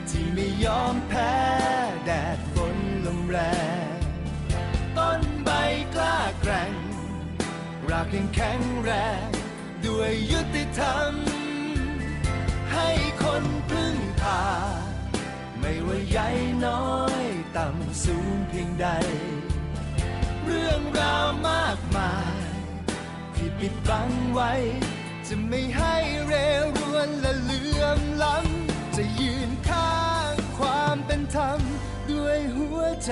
ที่ไม่ยอมแพ้แดดฝนลมแรงต้นใบกล้าแกร่งรากยังแข็งแรงด้วยยุติธรรมให้คนพึ่งพาไม่ว่าใหญ่น้อยต่ำสูงเพียงใดเรื่องราวมากมายที่ปิดบังไว้จะไม่ให้เรรวนและเหลื่อมล้ำจะยืนข้างความเป็นธรรมด้วยหัวใจ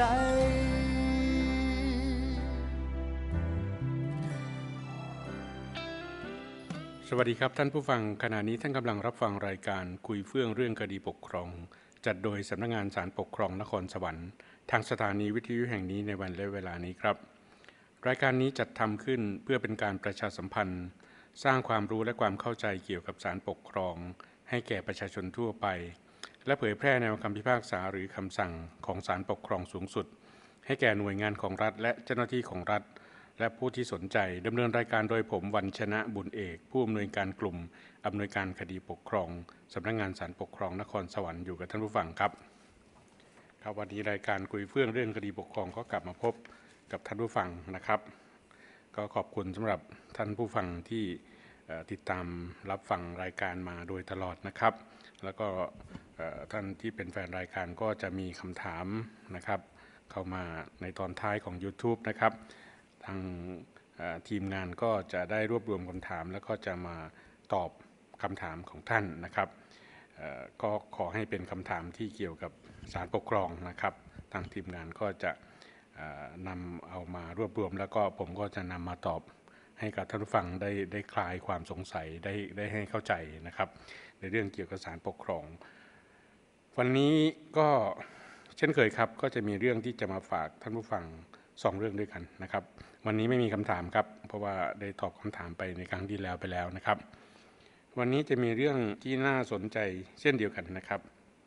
สวัสดีครับท่านผู้ฟังขณะนี้ท่านกำลังรับฟังรายการคุยเฟื่องเรื่องคดีปกครองจัดโดยสำนักงานศาลปกครองนครสวรรค์ทางสถานีวิทยุแห่งนี้ในวันและเวลานี้ครับรายการนี้จัดทำขึ้นเพื่อเป็นการประชาสัมพันธ์สร้างความรู้และความเข้าใจเกี่ยวกับศาลปกครองให้แก่ประชาชนทั่วไปและเผยแพร่แนวคำพิพากษาหรือคำสั่งของศาลปกครองสูงสุดให้แก่หน่วยงานของรัฐและเจ้าหน้าที่ของรัฐและผู้ที่สนใจดำเนินรายการโดยผมวันชนะบุญเอกผู้อำนวยการกลุ่มอำนวยการคดีปกครองสำนักงานศาลปกครองนครสวรรค์อยู่กับท่านผู้ฟังครับวันนี้รายการคุยเฟื่องเรื่องคดีปกครองก็กลับมาพบกับท่านผู้ฟังนะครับก็ขอบคุณสำหรับท่านผู้ฟังที่ติดตามรับฟังรายการมาโดยตลอดนะครับแล้วก็ท่านที่เป็นแฟนรายการก็จะมีคำถามนะครับเข้ามาในตอนท้ายของ YouTube นะครับทางทีมงานก็จะได้รวบรวมคำถามแล้วก็จะมาตอบคำถามของท่านนะครับก็ขอให้เป็นคำถามที่เกี่ยวกับศาลปกครองนะครับทางทีมงานก็จะนำเอามารวบรวมแล้วก็ผมก็จะนำมาตอบให้กับท่านผู้ฟังได้คลายความสงสัยได้ให้เข้าใจนะครับในเรื่องเกี่ยวกับศาลปกครองวันนี้ก็เช่นเคยครับก็จะมีเรื่องที่จะมาฝากท่านผู้ฟัง2 เรื่องด้วยกันนะครับวันนี้ไม่มีคำถามครับเพราะว่าได้ตอบคำถามไปในครั้งที่แล้วไปแล้วนะครับวันนี้จะมีเรื่องที่น่าสนใจเช่นเดียวกันนะครับ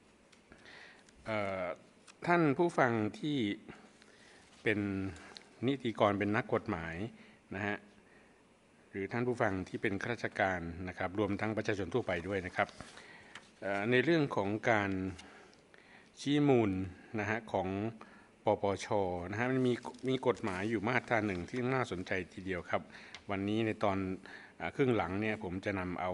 ท่านผู้ฟังที่เป็นนิติกรเป็นนักกฎหมายนะฮะหรือท่านผู้ฟังที่เป็นข้าราชการนะครับรวมทั้งประชาชนทั่วไปด้วยนะครับในเรื่องของการชี้มูลนะฮะของปปช.นะฮะมันมีกฎหมายอยู่มาตราหนึ่งที่น่าสนใจทีเดียวครับวันนี้ในตอนครึ่งหลังเนี่ยผมจะนำเอา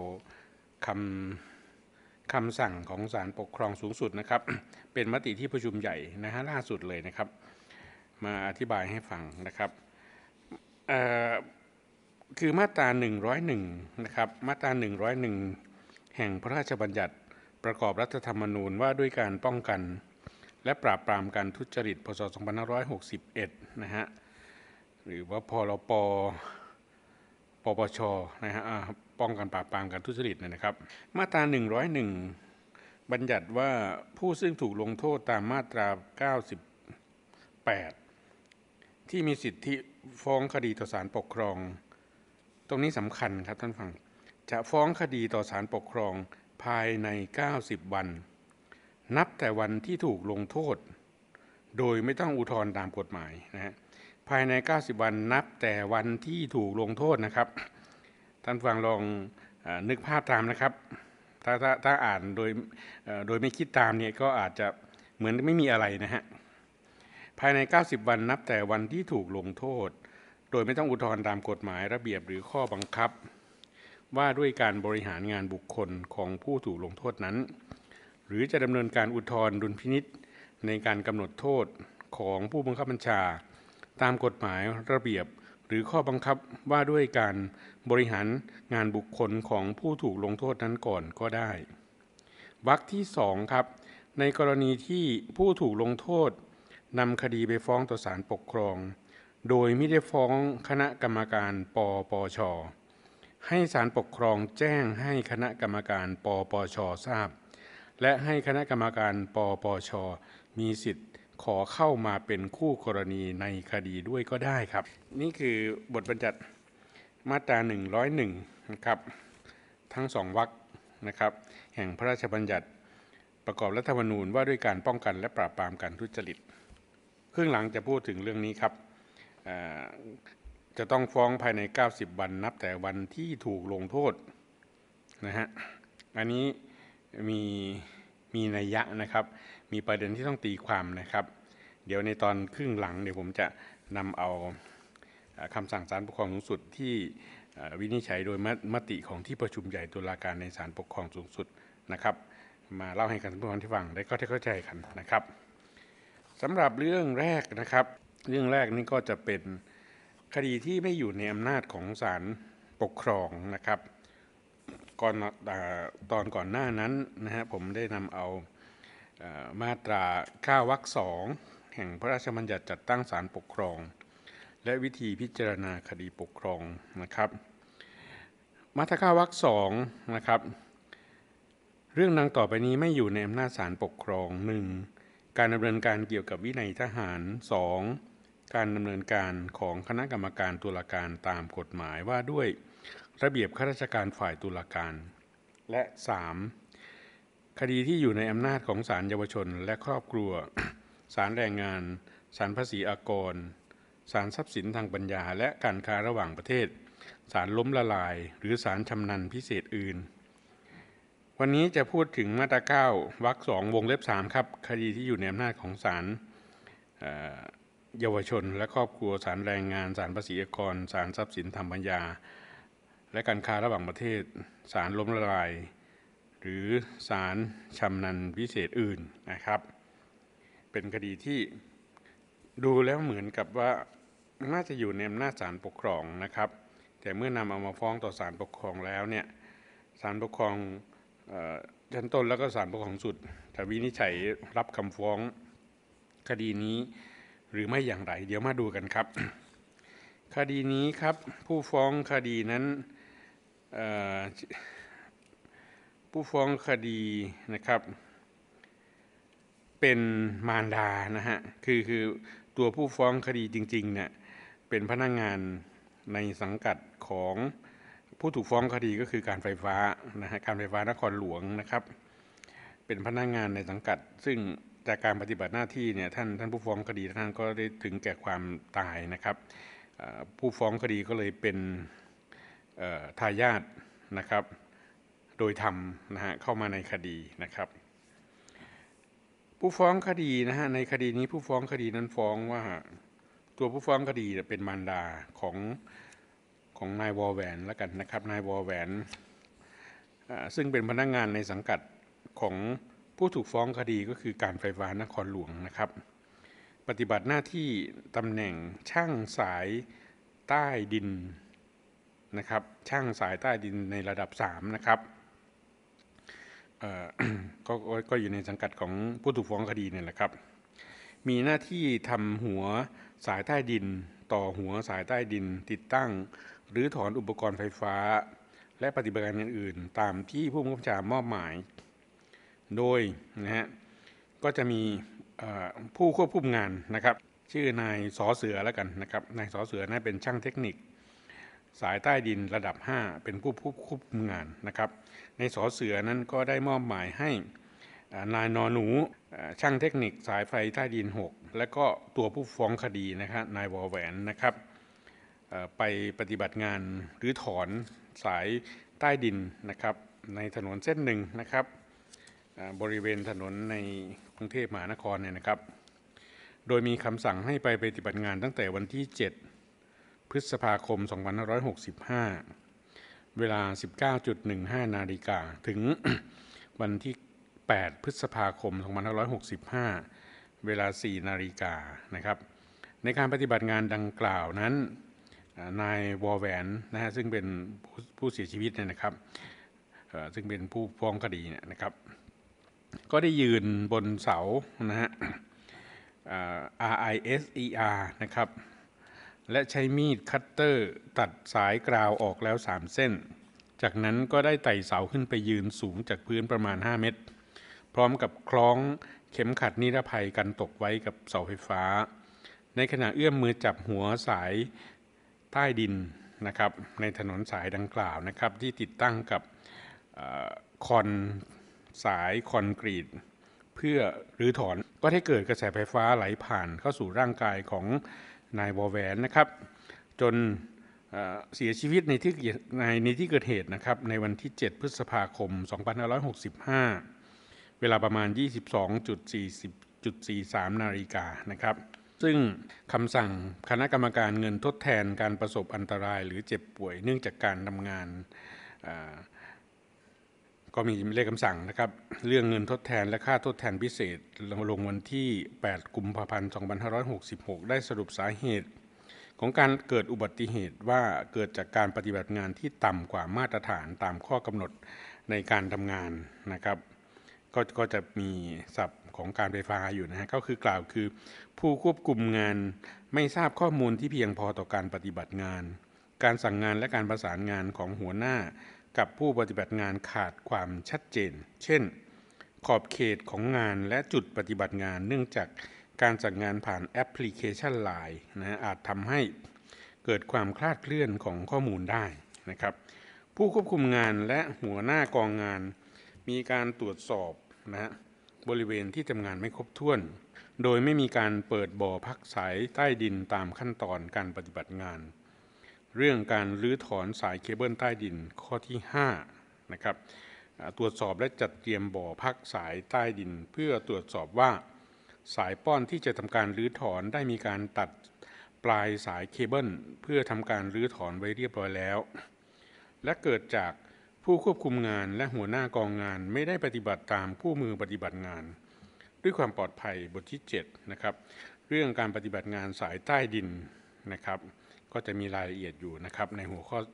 คำสั่งของศาลปกครองสูงสุดนะครับเป็นมติที่ประชุมใหญ่นะฮะล่าสุดเลยนะครับมาอธิบายให้ฟังนะครับคือมาตรา101นะครับมาตรา101แห่งพระราชบัญญัติประกอบรัฐธรรมนูญว่าด้วยการป้องกันและปราบปรามการทุจริตพ.ศ. 2561นะฮะหรือว่าพรบ.ปปช.นะฮะป้องกันปราบปรามการทุจริตนะครับมาตรา101บัญญัติว่าผู้ซึ่งถูกลงโทษตามมาตรา98ที่มีสิทธิฟ้องคดีต่อศาลปกครองตรงนี้สำคัญครับท่านฟังจะฟ้องคดีต่อศาลปกครองภายใน90วันนับแต่วันที่ถูกลงโทษโดยไม่ต้องอุทธรณ์ตามกฎหมายนะฮะภายใน90วันนับแต่วันที่ถูกลงโทษนะครับท่านฟังลองนึกภาพตามนะครับถ้าอ่านโดยไม่คิดตามเนี่ยก็อาจจะเหมือนไม่มีอะไรนะฮะภายใน90วันนับแต่วันที่ถูกลงโทษโดยไม่ต้องอุทธรณ์ตามกฎหมายระเบียบหรือข้อบังคับว่าด้วยการบริหารงานบุคคลของผู้ถูกลงโทษนั้นหรือจะดำเนินการอุทธรณ์ดุลพินิจในการกำหนดโทษของผู้บังคับบัญชาตามกฎหมายระเบียบหรือข้อบังคับว่าด้วยการบริหารงานบุคคลของผู้ถูกลงโทษนั้นก่อนก็ได้วรรคที่2ครับในกรณีที่ผู้ถูกลงโทษนำคดีไปฟ้องต่อศาลปกครองโดยไม่ได้ฟ้องคณะกรรมการปปช.ให้ศาลปกครองแจ้งให้คณะกรรมการปปช.ทราบและให้คณะกรรมการปปช.มีสิทธิ์ขอเข้ามาเป็นคู่กรณีในคดีด้วยก็ได้ครับนี่คือบทบัญญัติมาตรา101นะครับทั้ง2วรรคนะครับแห่งพระราชบัญญัติประกอบรัฐธรรมนูญว่าด้วยการป้องกันและปราบปรามการทุจริตครึ่งหลังจะพูดถึงเรื่องนี้ครับจะต้องฟ้องภายใน90วันนับแต่วันที่ถูกลงโทษนะฮะอันนี้มีมีนัยยะนะครับมีประเด็นที่ต้องตีความนะครับเดี๋ยวในตอนครึ่งหลังเดี๋ยวผมจะนำเอาคำสั่งศาลปกครองสูงสุดที่วินิจฉัยโดยมติของที่ประชุมใหญ่ตุลาการในศาลปกครองสูงสุดนะครับมาเล่าให้กันผู้ฟังที่ฟังได้เข้าใจกันนะครับสำหรับเรื่องแรกนะครับเรื่องแรกนี่ก็จะเป็นคดีที่ไม่อยู่ในอำนาจของศาลปกครองนะครับก่อนหน้านั้นนะฮะผมได้นำเอามาตรา9 วรรค 2แห่งพระราชบัญญัติจัดตั้งศาลปกครองและวิธีพิจารณาคดีปกครองนะครับมาตรา9 วรรค 2นะครับเรื่องดังต่อไปนี้ไม่อยู่ในอำนาจศาลปกครอง 1. การดำเนินการเกี่ยวกับวินัยทหาร 2. การดำเนินการของคณะกรรมการตุลาการตามกฎหมายว่าด้วยระเบียบข้าราชการฝ่ายตุลาการและ 3. คดีที่อยู่ในอำนาจของศาลเยาวชนและครอบครัว ศาลแรงงานศาลภาษีอากรศาลทรัพย์สินทางปัญญาและการค้าระหว่างประเทศศาลล้มละลายหรือศาลชำนาญพิเศษอื่นวันนี้จะพูดถึงมาตรา9 วรรค 2 วงเล็บ 3ครับคดีที่อยู่ในอำนาจของศาลเยาวชนและครอบครัวศาลแรงงานศาลภาษีอากรศาลทรัพย์สินทางปัญญาและการค้าระหว่างประเทศศาลล้มละลายหรือศาลชำนาญพิเศษอื่นนะครับเป็นคดีที่ดูแล้วเหมือนกับว่าน่าจะอยู่ในอำนาจศาลปกครองนะครับแต่เมื่อนำเอามาฟ้องต่อศาลปกครองแล้วเนี่ยศาลปกครองชั้นต้นแล้วก็ศาลปกครองสูงสุดจะวินิจฉัยรับคำฟ้องคดีนี้หรือไม่อย่างไรเดี๋ยวมาดูกันครับ คดีนี้ครับผู้ฟ้องคดีนั้นผู้ฟ้องคดีนะครับเป็นมารดานะฮะคือตัวผู้ฟ้องคดีจริงๆเนี่ยเป็นพนักงานในสังกัดของผู้ถูกฟ้องคดีก็คือการไฟฟ้านะฮะการไฟฟ้านครหลวงนะครับเป็นพนักงานในสังกัดซึ่งจากการปฏิบัติหน้าที่เนี่ยท่านผู้ฟ้องคดีท่านก็ได้ถึงแก่ความตายนะครับผู้ฟ้องคดีก็เลยเป็นทายาทนะครับโดยธรรมนะฮะเข้ามาในคดีนะครับผู้ฟ้องคดีนะฮะในคดีนี้ผู้ฟ้องคดีนั้นฟ้องว่าตัวผู้ฟ้องคดีเป็นมารดาของนายวอแหวนแล้วกันนะครับนายวอแหวนซึ่งเป็นพนักงานในสังกัดของผู้ถูกฟ้องคดีก็คือการไฟฟ้านครหลวงนะครับปฏิบัติหน้าที่ตำแหน่งช่างสายใต้ดินนะครับช่างสายใต้ดินในระดับ3นะครับก็อยู่ในสังกัดของผู้ถูกฟ้องคดีเนี่ยแหละครับมีหน้าที่ทำหัวสายใต้ดินต่อหัวสายใต้ดินติดตั้งหรือถอนอุปกรณ์ไฟฟ้าและปฏิบัติการอื่นๆตามที่ผู้บังคับบัญชามอบหมายโดยนะฮะก็จะมีผู้ควบคุมงานนะครับชื่อนายสอเสือแล้วกันนะครับนายสอเสือนั้นเป็นช่างเทคนิคสายใต้ดินระดับ5เป็นผู้ควบคุมงานนะครับในสอเสือนั้นก็ได้มอบหมายให้นายนอหนูช่างเทคนิคสายไฟใต้ดิน6และก็ตัวผู้ฟ้องคดีนะครับนายวอแหวนนะครับไปปฏิบัติงานหรือถอนสายใต้ดินนะครับในถนนเส้นหนึ่งนะครับบริเวณถนนในกรุงเทพมหานครเนี่ยนะครับโดยมีคำสั่งให้ไปปฏิบัติงานตั้งแต่วันที่7 พฤษภาคม 2565 เวลา 19.15 นาฬิกาถึง วันที่8 พฤษภาคม 2565 เวลา 4 นาฬิกานะครับในการปฏิบัติงานดังกล่าวนั้นนายวอแหวนนะฮะซึ่งเป็นผู้เสียชีวิตเนี่ยนะครับซึ่งเป็นผู้ฟ้องคดีเนี่ยนะครับก็ได้ยืนบนเสานะฮะRISER นะครับและใช้มีดคัตเตอร์ตัดสายกราวออกแล้ว3เส้นจากนั้นก็ได้ไต่เสาขึ้นไปยืนสูงจากพื้นประมาณ5เมตรพร้อมกับคล้องเข็มขัดนิรภัยกันตกไว้กับเสาไฟฟ้าในขณะเอื้อมมือจับหัวสายใต้ดินนะครับในถนนสายดังกล่าวนะครับที่ติดตั้งกับสายคอนกรีตเพื่อรื้อถอนก็ให้เกิดกระแสไฟฟ้าไหลผ่านเข้าสู่ร่างกายของนายวอแหวนนะครับจนเสียชีวิตในที่เกิดเหตุนะครับในวันที่7 พฤษภาคม 2565 เวลาประมาณ 22.43 นาฬิกานะครับซึ่งคำสั่งคณะกรรมการเงินทดแทนการประสบอันตรายหรือเจ็บป่วยเนื่องจากการทำงานก็มีเลขคำสั่งนะครับเรื่องเงินทดแทนและค่าทดแทนพิเศษลงวันที่ 8 กุมภาพันธ์ 2566 ได้สรุปสาเหตุของการเกิดอุบัติเหตุว่าเกิดจากการปฏิบัติงานที่ต่ำกว่ามาตรฐานตามข้อกำหนดในการทำงานนะครับก็จะมีศัพท์ของการไฟฟ้าอยู่นะฮะก็คือกล่าวคือผู้ควบคุมงานไม่ทราบข้อมูลที่เพียงพอต่อการปฏิบัติงานการสั่งงานและการประสานงานของหัวหน้ากับผู้ปฏิบัติงานขาดความชัดเจนเช่นขอบเขตของงานและจุดปฏิบัติงานเนื่องจากการสั่งงานผ่านแอปพลิเคชัน LINE นะอาจทำให้เกิดความคลาดเคลื่อนของข้อมูลได้นะครับผู้ควบคุมงานและหัวหน้ากองงานมีการตรวจสอบนะบริเวณที่ทำงานไม่ครบถ้วนโดยไม่มีการเปิดบ่อพักสายใต้ดินตามขั้นตอนการปฏิบัติงานเรื่องการรื้อถอนสายเคเบิลใต้ดินข้อที่5นะครับตรวจสอบและจัดเตรียมบ่อพักสายใต้ดินเพื่อตรวจสอบว่าสายป้อนที่จะทำการรื้อถอนได้มีการตัดปลายสายเคเบิลเพื่อทำการรื้อถอนไว้เรียบร้อยแล้วและเกิดจากผู้ควบคุมงานและหัวหน้ากองงานไม่ได้ปฏิบัติตามคู่มือปฏิบัติงานด้วยความปลอดภัยบทที่7นะครับเรื่องการปฏิบัติงานสายใต้ดินนะครับก็จะมีรายละเอียดอยู่นะครับในหัวข้อ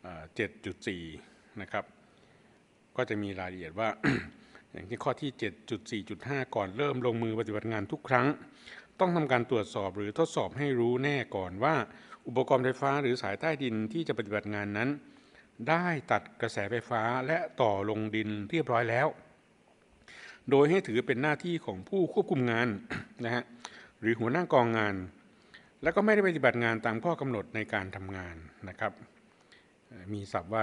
7.4 นะครับก็จะมีรายละเอียดว่า อย่างที่ข้อที่ 7.4.5 ก่อนเริ่มลงมือปฏิบัติงานทุกครั้งต้องทำการตรวจสอบหรือทดสอบให้รู้แน่ก่อนว่าอุปกรณ์ไฟฟ้าหรือสายใต้ดินที่จะปฏิบัติงานนั้นได้ตัดกระแสไฟฟ้าและต่อลงดินเรียบร้อยแล้วโดยให้ถือเป็นหน้าที่ของผู้ควบคุมงานนะฮะหรือหัวหน้ากองงานและก็ไม่ได้ปฏิบัติงานตามข้อกำหนดในการทำงานนะครับมีศัพท์ว่า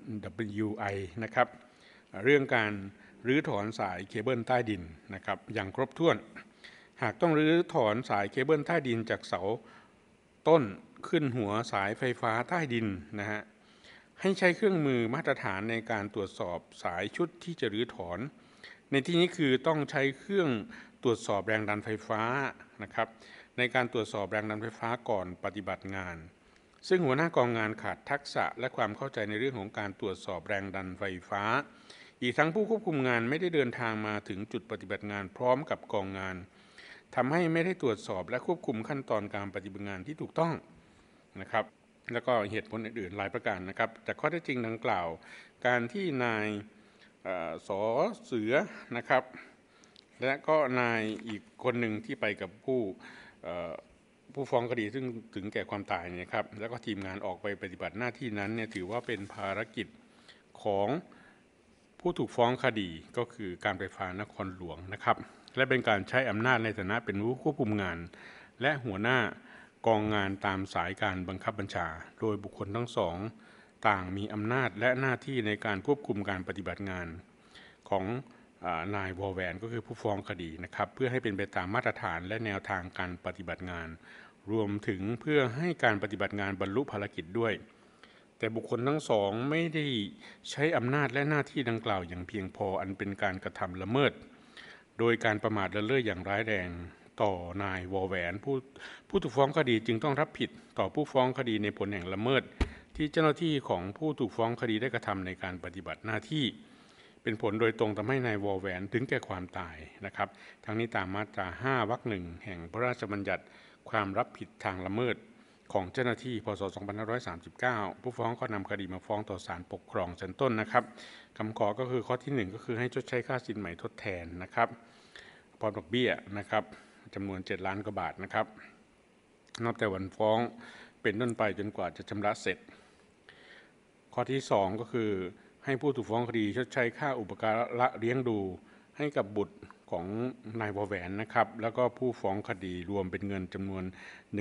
WI นะครับเรื่องการรื้อถอนสายเคเบิลใต้ดินนะครับอย่างครบถ้วนหากต้องรื้อถอนสายเคเบิลใต้ดินจากเสาต้นขึ้นหัวสายไฟฟ้าใต้ดินนะฮะให้ใช้เครื่องมือมาตรฐานในการตรวจสอบสายชุดที่จะรื้อถอนในที่นี้คือต้องใช้เครื่องตรวจสอบแรงดันไฟฟ้านะครับในการตรวจสอบแรงดันไฟฟ้าก่อนปฏิบัติงานซึ่งหัวหน้ากองงานขาดทักษะและความเข้าใจในเรื่องของการตรวจสอบแรงดันไฟฟ้าอีกทั้งผู้ควบคุมงานไม่ได้เดินทางมาถึงจุดปฏิบัติงานพร้อมกับกองงานทำให้ไม่ได้ตรวจสอบและควบคุมขั้นตอนการปฏิบัติงานที่ถูกต้องนะครับแล้วก็เหตุผลอื่นๆหลายประการนะครับแต่ข้อเท็จจริงดังกล่าวการที่นายส.เสือนะครับและก็นายอีกคนหนึ่งที่ไปกับผู้ฟ้องคดีซึ่งถึงแก่ความตายเนี่ยครับแล้วก็ทีมงานออกไปปฏิบัติหน้าที่นั้นเนี่ยถือว่าเป็นภารกิจของผู้ถูกฟ้องคดีก็คือการไฟฟ้านครหลวงนะครับและเป็นการใช้อำนาจในฐานะเป็นผู้ควบคุมงานและหัวหน้ากองงานตามสายการบังคับบัญชาโดยบุคคลทั้งสองต่างมีอำนาจและหน้าที่ในการควบคุมการปฏิบัติงานของนายวอลแวนก็คือผู้ฟ้องคดีนะครับเพื่อให้เป็นไปตามมาตรฐานและแนวทางการปฏิบัติงานรวมถึงเพื่อให้การปฏิบัติงานบรรลุภารกิจด้วยแต่บุคคลทั้งสองไม่ได้ใช้อำนาจและหน้าที่ดังกล่าวอย่างเพียงพออันเป็นการกระทำละเมิดโดยการประมาทเลินเล่ออย่างร้ายแรงต่อนายวอลแวนผู้ถูกฟ้องคดีจึงต้องรับผิดต่อผู้ฟ้องคดีในผลแห่งละเมิดที่เจ้าหน้าที่ของผู้ถูกฟ้องคดีได้กระทำในการปฏิบัติหน้าที่เป็นผลโดยตรงทำให้นายวอลแวนถึงแก่ความตายนะครับทั้งนี้ตามมาตรา5 วรรค 1แห่งพระราชบัญญัติความรับผิดทางละเมิดของเจ้าหน้าที่พศ 2539 ผู้ฟ้องก็นำคดีมาฟ้องต่อศาลปกครองชั้นต้นนะครับคำขอก็คือข้อที่1ก็คือให้ชดใช้ค่าสินไหมทดแทนนะครับพร้อมดอกเบี้ยนะครับจำนวน7 ล้านกว่าบาทนะครับนับแต่วันฟ้องเป็นต้นไปจนกว่าจะชำระเสร็จข้อที่2ก็คือให้ผู้ถูกฟ้องคดีชดใช้ค่าอุปการะเลี้ยงดูให้กับบุตรของนายวอลแวนนะครับแล้วก็ผู้ฟ้องคดีรวมเป็นเงินจำนวน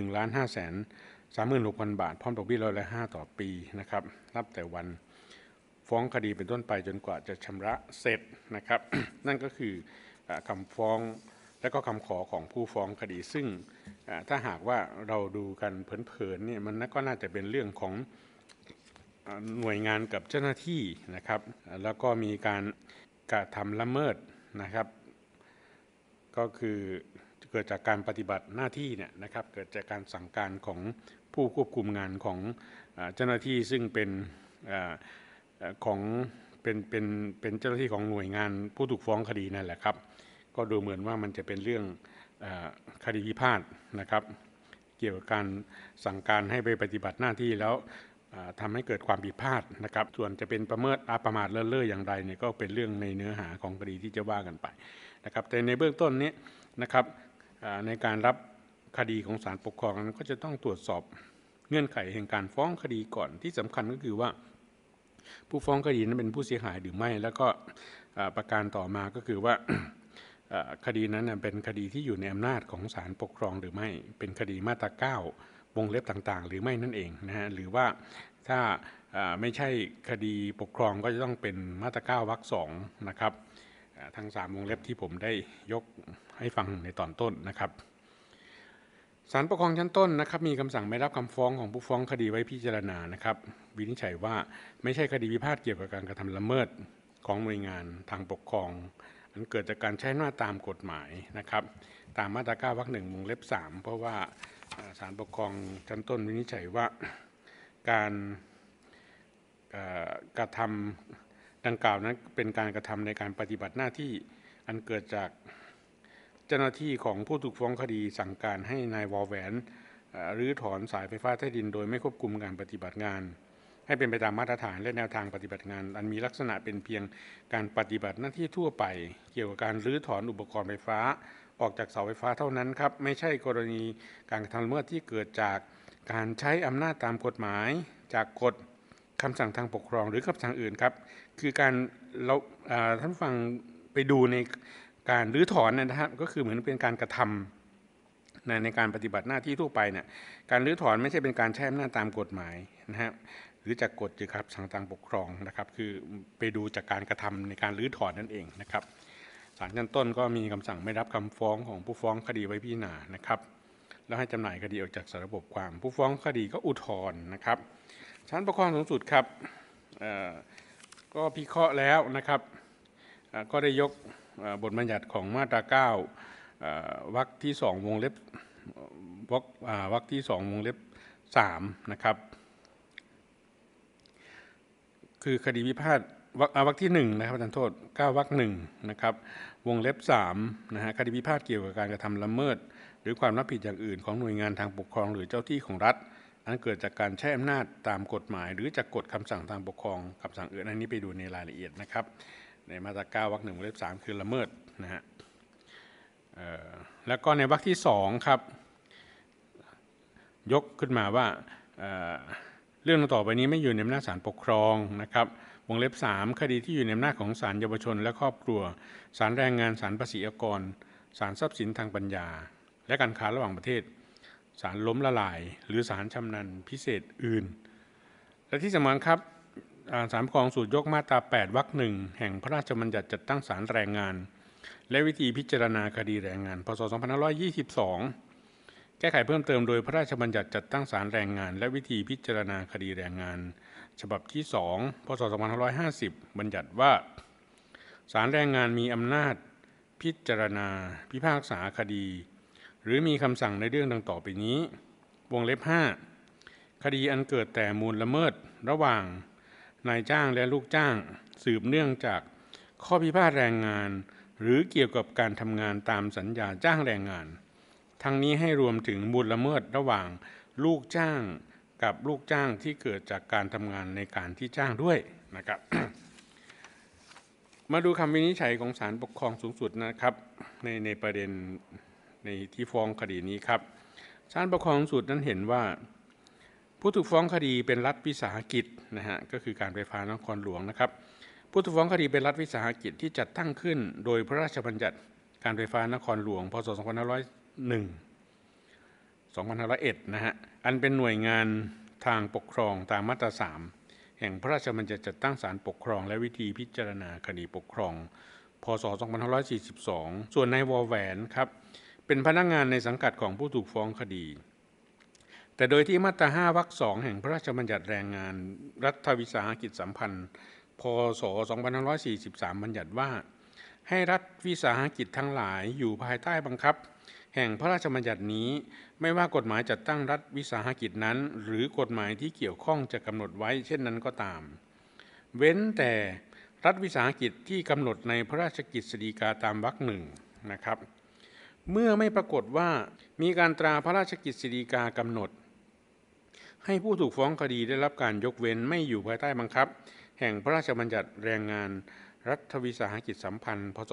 1,536,000 บาทพร้อมดอกเบี้ยร้อยละ5ต่อปีนะครับนับแต่วันฟ้องคดีเป็นต้นไปจนกว่าจะชำระเสร็จนะครับ นั่นก็คือคำฟ้องและก็คำขอของผู้ฟ้องคดีซึ่งถ้าหากว่าเราดูกันเผินๆเนี่ยมันก็น่าจะเป็นเรื่องของหน่วยงานกับเจ้าหน้าที่นะครับแล้วก็มีการกระทำละเมิดนะครับก็คือเกิดจากการปฏิบัติหน้าที่เนี่ยนะครับเกิดจากการสั่งการของผู้ควบคุมงานของเจ้าหน้าที่ซึ่งเป็นของเป็นเจ้าหน้าที่ของหน่วยงานผู้ถูกฟ้องคดีนั่นแหละครับก็ดูเหมือนว่ามันจะเป็นเรื่องคดีพิพาทนะครับเกี่ยวกับการสั่งการให้ไปปฏิบัติหน้าที่แล้วทำให้เกิดความผิดพลาดนะครับส่วนจะเป็นประมาทเลินเล่ออย่างไรเนี่ยก็เป็นเรื่องในเนื้อหาของคดีที่จะว่ากันไปนะครับแต่ในเบื้องต้นนี้นะครับในการรับคดีของศาลปกครองนั้นก็จะต้องตรวจสอบเงื่อนไขแห่งการฟ้องคดีก่อนที่สำคัญก็คือว่าผู้ฟ้องคดีนั้นเป็นผู้เสียหายหรือไม่แล้วก็ประการต่อมาก็คือว่าคดีนั้นเป็นคดีที่อยู่ในอำนาจของศาลปกครองหรือไม่เป็นคดีมาตรา9วงเล็บต่างๆหรือไม่นั่นเองนะฮะหรือว่าถ้าไม่ใช่คดีปกครองก็จะต้องเป็นมาตรา9วรรค2นะครับทั้ง3วงเล็บที่ผมได้ยกให้ฟังในตอนต้นนะครับศาลปกครองชั้นต้นนะครับมีคำสั่งไม่รับคำฟ้องของผู้ฟ้องคดีไว้พิจารณานะครับวินิจฉัยว่าไม่ใช่คดีพิพาทเกี่ยวกับการกระทำละเมิดของหน่วยงานทางปกครองอันเกิดจากการใช้อำนาจตามกฎหมายนะครับตามมาตรา9วรรค1วงเล็บ3เพราะว่าศาลปกครองชั้นต้นวินิจฉัยว่าการกระทำดังกล่าวนั้นเป็นการกระทำในการปฏิบัติหน้าที่อันเกิดจากเจ้าหน้าที่ของผู้ถูกฟ้องคดีสั่งการให้นายวอแหวนรื้อถอนสายไฟฟ้าใต้ดินโดยไม่ควบคุมการปฏิบัติงานให้เป็นไปตามมาตรฐานและแนวทางปฏิบัติงานอันมีลักษณะเป็นเพียงการปฏิบัติหน้าที่ทั่วไปเกี่ยวกับการรื้อถอนอุปกรณ์ไฟฟ้าออกจากเสาไฟฟ้าเท่านั้นครับไม่ใช่กรณีการกระทำละเมิดที่เกิดจากการใช้อำนาจตามกฎหมายจากกฎคำสั่งทางปกครองหรือคำสั่งอื่นครับคือการเราท่านฟังไปดูในการรื้อถอนนะครับก็คือเหมือนเป็นการกระทำในการปฏิบัติหน้าที่ทั่วไปเนี่ยการรื้อถอนไม่ใช่เป็นการใช้อำนาจตามกฎหมายนะครับหรือจากกฎหรือคำสั่งทางปกครองนะครับคือไปดูจากการกระทำในการรื้อถอนนั่นเองนะครับศาลชั้นต้นก็มีคำสั่งไม่รับคำฟ้องของผู้ฟ้องคดีไว้พิจารณานะครับแล้วให้จำหน่ายคดีออกจากสารระบบความผู้ฟ้องคดีก็อุทธรณ์นะครับศาลปกครองสูงสุดครับก็พิเคราะห์แล้วนะครับก็ได้ยกบทบัญญัติของมาตรา9วรรคที่2วงเล็บวรรคที่2วงเล็บ3นะครับคือคดีพิพาทวรรคที่1นะครับท่านโทษ9วรรค1นะครับวงเล็บ3นะฮะคดีพิพาทเกี่ยวกับการกระทำละเมิดหรือความรับผิดอย่างอื่นของหน่วยงานทางปกครองหรือเจ้าที่ของรัฐอันเกิดจากการใช้อำนาจตามกฎหมายหรือจากกฎคำสั่งทางปกครองคำสั่งอื่นอันนี้ไปดูในรายละเอียดนะครับในมาตรา9วรรค1วงเล็บ3คือละเมิดนะฮะแล้วก็ในวรรคที่2ครับยกขึ้นมาว่าเรื่องต่อไปนี้ไม่อยู่ในอำนาจศาลปกครองนะครับวงเล็บ3คดีที่อยู่ในอำนาจของศาลเยาวชนและครอบครัวศาลแรงงานศาลภาษีอากรศาลทรัพย์สินทางปัญญาและการค้าระหว่างประเทศศาลล้มละลายหรือศาลชำนาญพิเศษอื่นและที่สำคัญครับศาลปกครองสูตรยกมาตรา8วรรค1แห่งพระราชบัญญัติจัดตั้งศาลแรงงานและวิธีพิจารณาคดีแรงงานพ.ศ. 2522แก้ไขเพิ่มเติมโดยพระราชบัญญัติจัดตั้งศาลแรงงานและวิธีพิจารณาคดีแรงงานฉบับที่2พ.ศ. 2550บัญญัติว่าศาลแรงงานมีอำนาจพิจารณาพิพากษาคดีหรือมีคำสั่งในเรื่องดังต่อไปนี้วงเล็บ5คดีอันเกิดแต่มูลละเมิดระหว่างนายจ้างและลูกจ้างสืบเนื่องจากข้อพิพาทแรงงานหรือเกี่ยวกับการทำงานตามสัญญาจ้างแรงงานทั้งนี้ให้รวมถึงมูลละเมิดระหว่างลูกจ้างกับลูกจ้างที่เกิดจากการทำงานในการที่จ้างด้วยนะครับ มาดูคำวินิจฉัยของศาลปกครองสูงสุดนะครับในประเด็นในที่ฟ้องคดีนี้ครับศาลปกครองสูงสุดนั้นเห็นว่าผู้ถูกฟ้องคดีเป็นรัฐวิสาหกิจนะฮะก็คือการไฟฟ้านครหลวงนะครับผู้ถูกฟ้องคดีเป็นรัฐวิสาหกิจที่จัดตั้งขึ้นโดยพระราชบัญญัติการไฟฟ้านครหลวงพ.ศ. 2501นะฮะอันเป็นหน่วยงานทางปกครองตามมาตรา3แห่งพระราชบัญญัติจัดตั้งศาลปกครองและวิธีพิจารณาคดีปกครองพ.ศ. 2542ส่วนนายวอแหวนครับเป็นพนักงานในสังกัดของผู้ถูกฟ้องคดีแต่โดยที่มาตรา5วรรค2แห่งพระราชบัญญัติแรงงานรัฐวิสาหกิจสัมพันธ์พ.ศ. 2543บัญญัติว่าให้รัฐวิสาหกิจทั้งหลายอยู่ภายใต้บังคับแห่งพระราชบัญญัตินี้ไม่ว่ากฎหมายจัดตั้งรัฐวิสาหกิจนั้นหรือกฎหมายที่เกี่ยวข้องจะกำหนดไว้เช่นนั้นก็ตามเว้นแต่รัฐวิสาหกิจที่กำหนดในพระราชกฤษฎีกาตามวรรคหนึ่งนะครับเมื่อไม่ปรากฏว่ามีการตราพระราชกฤษฎีกากำหนดให้ผู้ถูกฟ้องคดีได้รับการยกเว้นไม่อยู่ภายใต้บังคับแห่งพระราชบัญญัติแรงงานรัฐวิสาหกิจสัมพันธ์พ.ศ.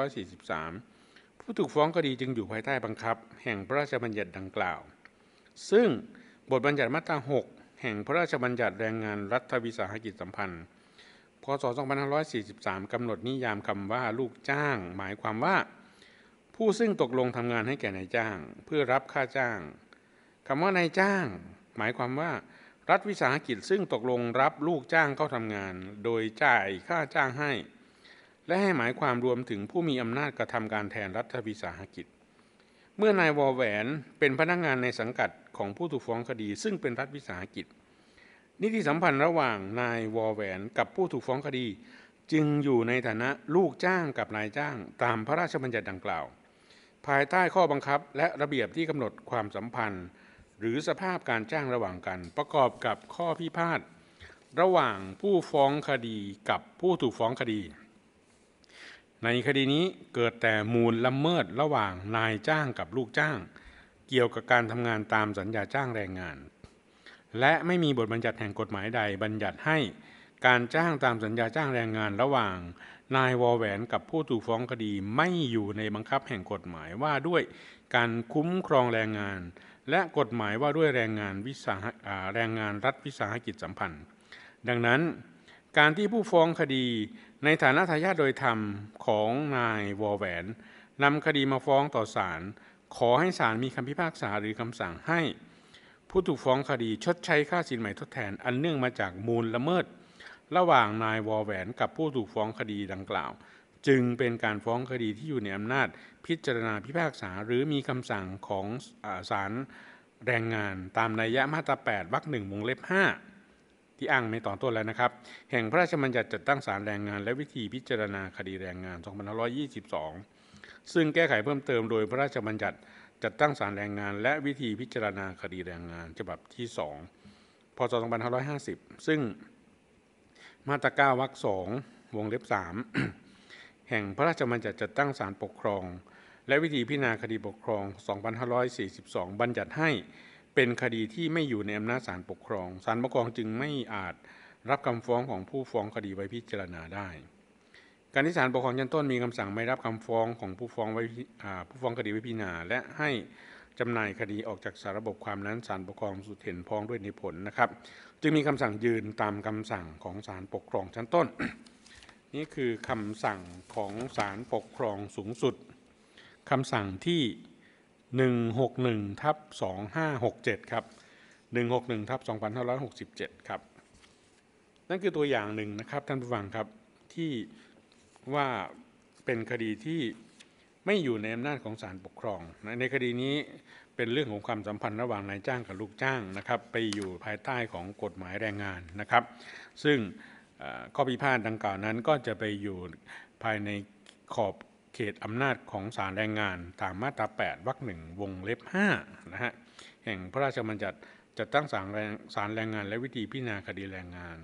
2543ผู้ถูกฟ้องคดีจึงอยู่ภายใต้บังคับแห่งพระราชบัญญัติดังกล่าวซึ่งบทบัญญัติมาตรา 6 แห่งพระราชบัญญัติแรงงานรัฐวิสาหกิจสัมพันธ์พ.ศ. 2543กำหนดนิยามคำว่าลูกจ้างหมายความว่าผู้ซึ่งตกลงทำงานให้แก่นายจ้างเพื่อรับค่าจ้างคำว่านายจ้างหมายความว่ารัฐวิสาหกิจซึ่งตกลงรับลูกจ้างเข้าทำงานโดยจ่ายค่าจ้างให้และให้หมายความรวมถึงผู้มีอำนาจกระทำการแทนรัฐวิสาหกิจเมื่อนายวอแหวนเป็นพนักงานในสังกัดของผู้ถูกฟ้องคดีซึ่งเป็นรัฐวิสาหกิจนิติสัมพันธ์ระหว่างนายวอแหวนกับผู้ถูกฟ้องคดีจึงอยู่ในฐานะลูกจ้างกับนายจ้างตามพระราชบัญญัติดังกล่าวภายใต้ข้อบังคับและระเบียบที่กำหนดความสัมพันธ์หรือสภาพการจ้างระหว่างกันประกอบกับข้อพิพาทระหว่างผู้ฟ้องคดีกับผู้ถูกฟ้องคดีในคดีนี้เกิดแต่มูลละเมิดระหว่างนายจ้างกับลูกจ้างเกี่ยวกับการทำงานตามสัญญาจ้างแรงงานและไม่มีบทบัญญัติแห่งกฎหมายใดบัญญัติให้การจ้างตามสัญญาจ้างแรงงานระหว่างนายวอแหวนกับผู้ถูกฟ้องคดีไม่อยู่ในบังคับแห่งกฎหมายว่าด้วยการคุ้มครองแรงงานและกฎหมายว่าด้วยแรงงานรัฐวิสาหกิจสัมพันธ์ดังนั้นการที่ผู้ฟ้องคดีในฐานะทายาทโดยธรรมของนายวอแหวนนำคดีมาฟ้องต่อศาลขอให้ศาลมีคำพิพากษาหรือคำสั่งให้ผู้ถูกฟ้องคดีชดใช้ค่าสินไหมทดแทนอันเนื่องมาจากมูลละเมิดระหว่างนายวอแหวนกับผู้ถูกฟ้องคดีดังกล่าวจึงเป็นการฟ้องคดีที่อยู่ในอำนาจพิจารณาพิพากษาหรือมีคำสั่งของศาลแรงงานตามนัยยะมาตรา 8 วรรค 1 วงเล็บ 5ที่อ้างในตอนต้นแล้วนะครับแห่งพระราชบัญญัติจัดตั้งศาลแรงงานและวิธีพิจารณาคดีแรงงาน 2522 ซึ่งแก้ไขเพิ่มเติมโดยพระราชบัญญัติจัดตั้งศาลแรงงานและวิธีพิจารณาคดีแรงงานฉบับที่ 2 พ.ศ. 2550 ซึ่งมาตรา 9 วรรค 2 วงเล็บ 3 แห่งพระราชบัญญัติจัดตั้งศาลปกครองและวิธีพิจารณาคดีปกครอง 2542 บัญญัติให้เป็นคดีที่ไม่อยู่ในอำนาจศาลปกครองศาลปกครองจึงไม่อาจรับคำฟ้องของผู้ฟ้องคดีไว้พิจารณาได้การที่ศาลปกครองชั้นต้นมีคำสั่งไม่รับคำฟ้องของผู้ฟ้องคดีไว้พิจารณาและให้จำหน่ายคดีออกจากสาระบบความนั้นศาลปกครองสุดเห็นพ้องด้วยในผลนะครับจึงมีคำสั่งยืนตามคำสั่งของศาลปกครองชั้นต้น นี่คือคำสั่งของศาลปกครองสูงสุดคำสั่งที่161/2567ครับ161/2567ครับนั่นคือตัวอย่างหนึ่งนะครับท่านผู้ฟังครับที่ว่าเป็นคดีที่ไม่อยู่ในอำนาจของศาลปกครองในคดีนี้เป็นเรื่องของความสัมพันธ์ระหว่างนายจ้างกับลูกจ้างนะครับไปอยู่ภายใต้ของกฎหมายแรงงานนะครับซึ่งข้อพิพาทดังกล่าวนั้นก็จะไปอยู่ภายในขอบเขตอำนาจของศาลแรงงานตามมาตรา 8 วรรค 1 วงเล็บ 5นะฮะแห่งพระราชบัญญัติจัดตั้งศาลแรงงานและวิธีพิจารณาคดีแรงงาน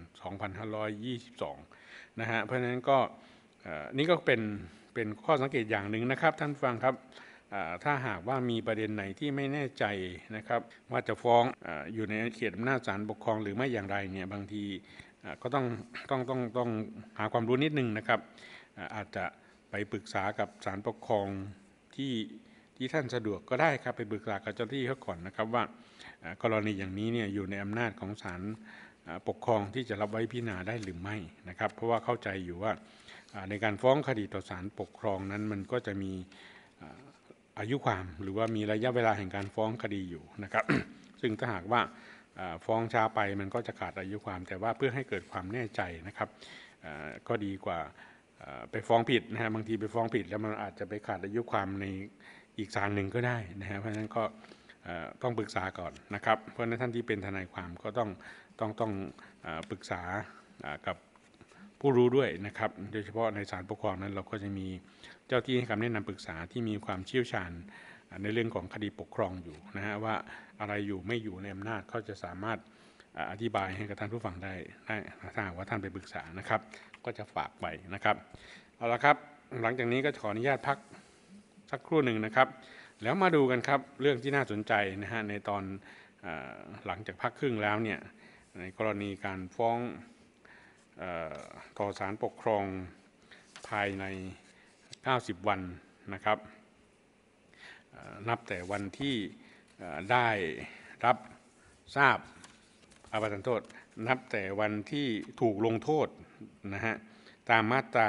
2522 นะฮะเพราะฉะนั้นก็นี่ก็เป็นข้อสังเกตอย่างหนึ่งนะครับท่านฟังครับถ้าหากว่ามีประเด็นไหนที่ไม่แน่ใจนะครับว่าจะฟ้องอยู่ในเขตอำนาจศาลปกครองหรือไม่อย่างไรเนี่ยบางทีก็ต้องหาความรู้นิดนึงนะครับอาจจะไปปรึกษากับศาลปกครองที่ท่านสะดวกก็ได้ครับไปปรึกษากับเจ้าหน้าที่เขาก่อนนะครับว่ากรณีอย่างนี้เนี่ยอยู่ในอำนาจของศาลปกครองที่จะรับไว้พิจารณาได้หรือไม่นะครับเพราะว่าเข้าใจอยู่ว่าในการฟ้องคดีต่อศาลปกครองนั้นมันก็จะมีอายุความหรือว่ามีระยะเวลาแห่งการฟ้องคดีอยู่นะครับ ซึ่งถ้าหากว่าฟ้องช้าไปมันก็จะขาดอายุความแต่ว่าเพื่อให้เกิดความแน่ใจนะครับก็ดีกว่าไปฟ้องผิดนะฮะบางทีไปฟ้องผิดแล้วมันอาจจะไปขาดอายุความในอีกศาลหนึ่งก็ได้นะฮะเพราะฉะนั้นก็ต้องปรึกษาก่อนนะครับเพราะฉะนั้นท่านที่เป็นทนายความก็ต้องปรึกษากับผู้รู้ด้วยนะครับโดยเฉพาะในศาลปกครองนั้นเราก็จะมีเจ้าที่ให้คำแนะนำปรึกษาที่มีความเชี่ยวชาญในเรื่องของคดีปกครองอยู่นะฮะว่าอะไรอยู่ไม่อยู่ในอำนาจเขาจะสามารถอธิบายให้กับท่านผู้ฟังได้ถ้าหากว่าท่านไปปรึกษานะครับก็จะฝากไปนะครับเอาละครับหลังจากนี้ก็ขออนุญาตพักสักครู่หนึ่งนะครับแล้วมาดูกันครับเรื่องที่น่าสนใจนะฮะในตอนหลังจากพักครึ่งแล้วเนี่ยในกรณีการฟ้องต่อศาลปกครองภายใน90วันนะครับนับแต่วันที่ได้รับทราบประทานโทษนับแต่วันที่ถูกลงโทษนะฮะตามมาตรา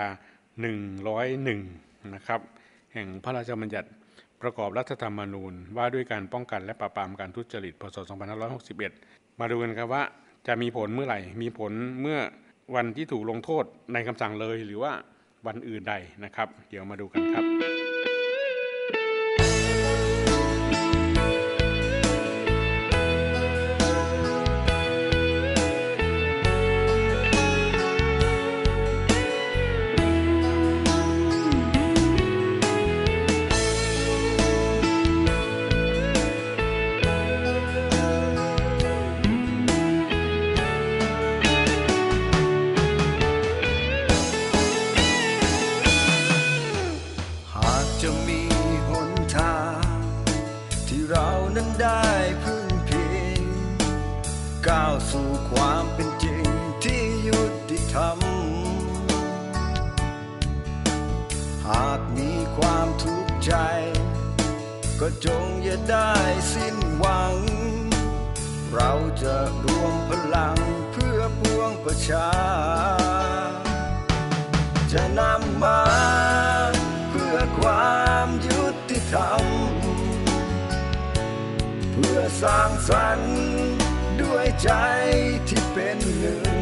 101นะครับแห่งพระราชบัญญัติประกอบรัฐธรรมนูญว่าด้วยการป้องกันและปราบปรามการทุจริตพ.ศ. 2561มาดูกันครับว่าจะมีผลเมื่อไหร่มีผลเมื่อวันที่ถูกลงโทษในคำสั่งเลยหรือว่าวันอื่นใดนะครับเดี๋ยวมาดูกันครับได้พึ่งพิงก้าวสู่ความเป็นจริงที่ยุติธรรมหากมีความทุกข์ใจก็จงอย่าได้สิ้นหวังเราจะรวมพลังเพื่อปวงประชาจะนำมาเพื่อความยุติธรรมเพื่อสร้างสรรค์ด้วยใจที่เป็นหนึ่ง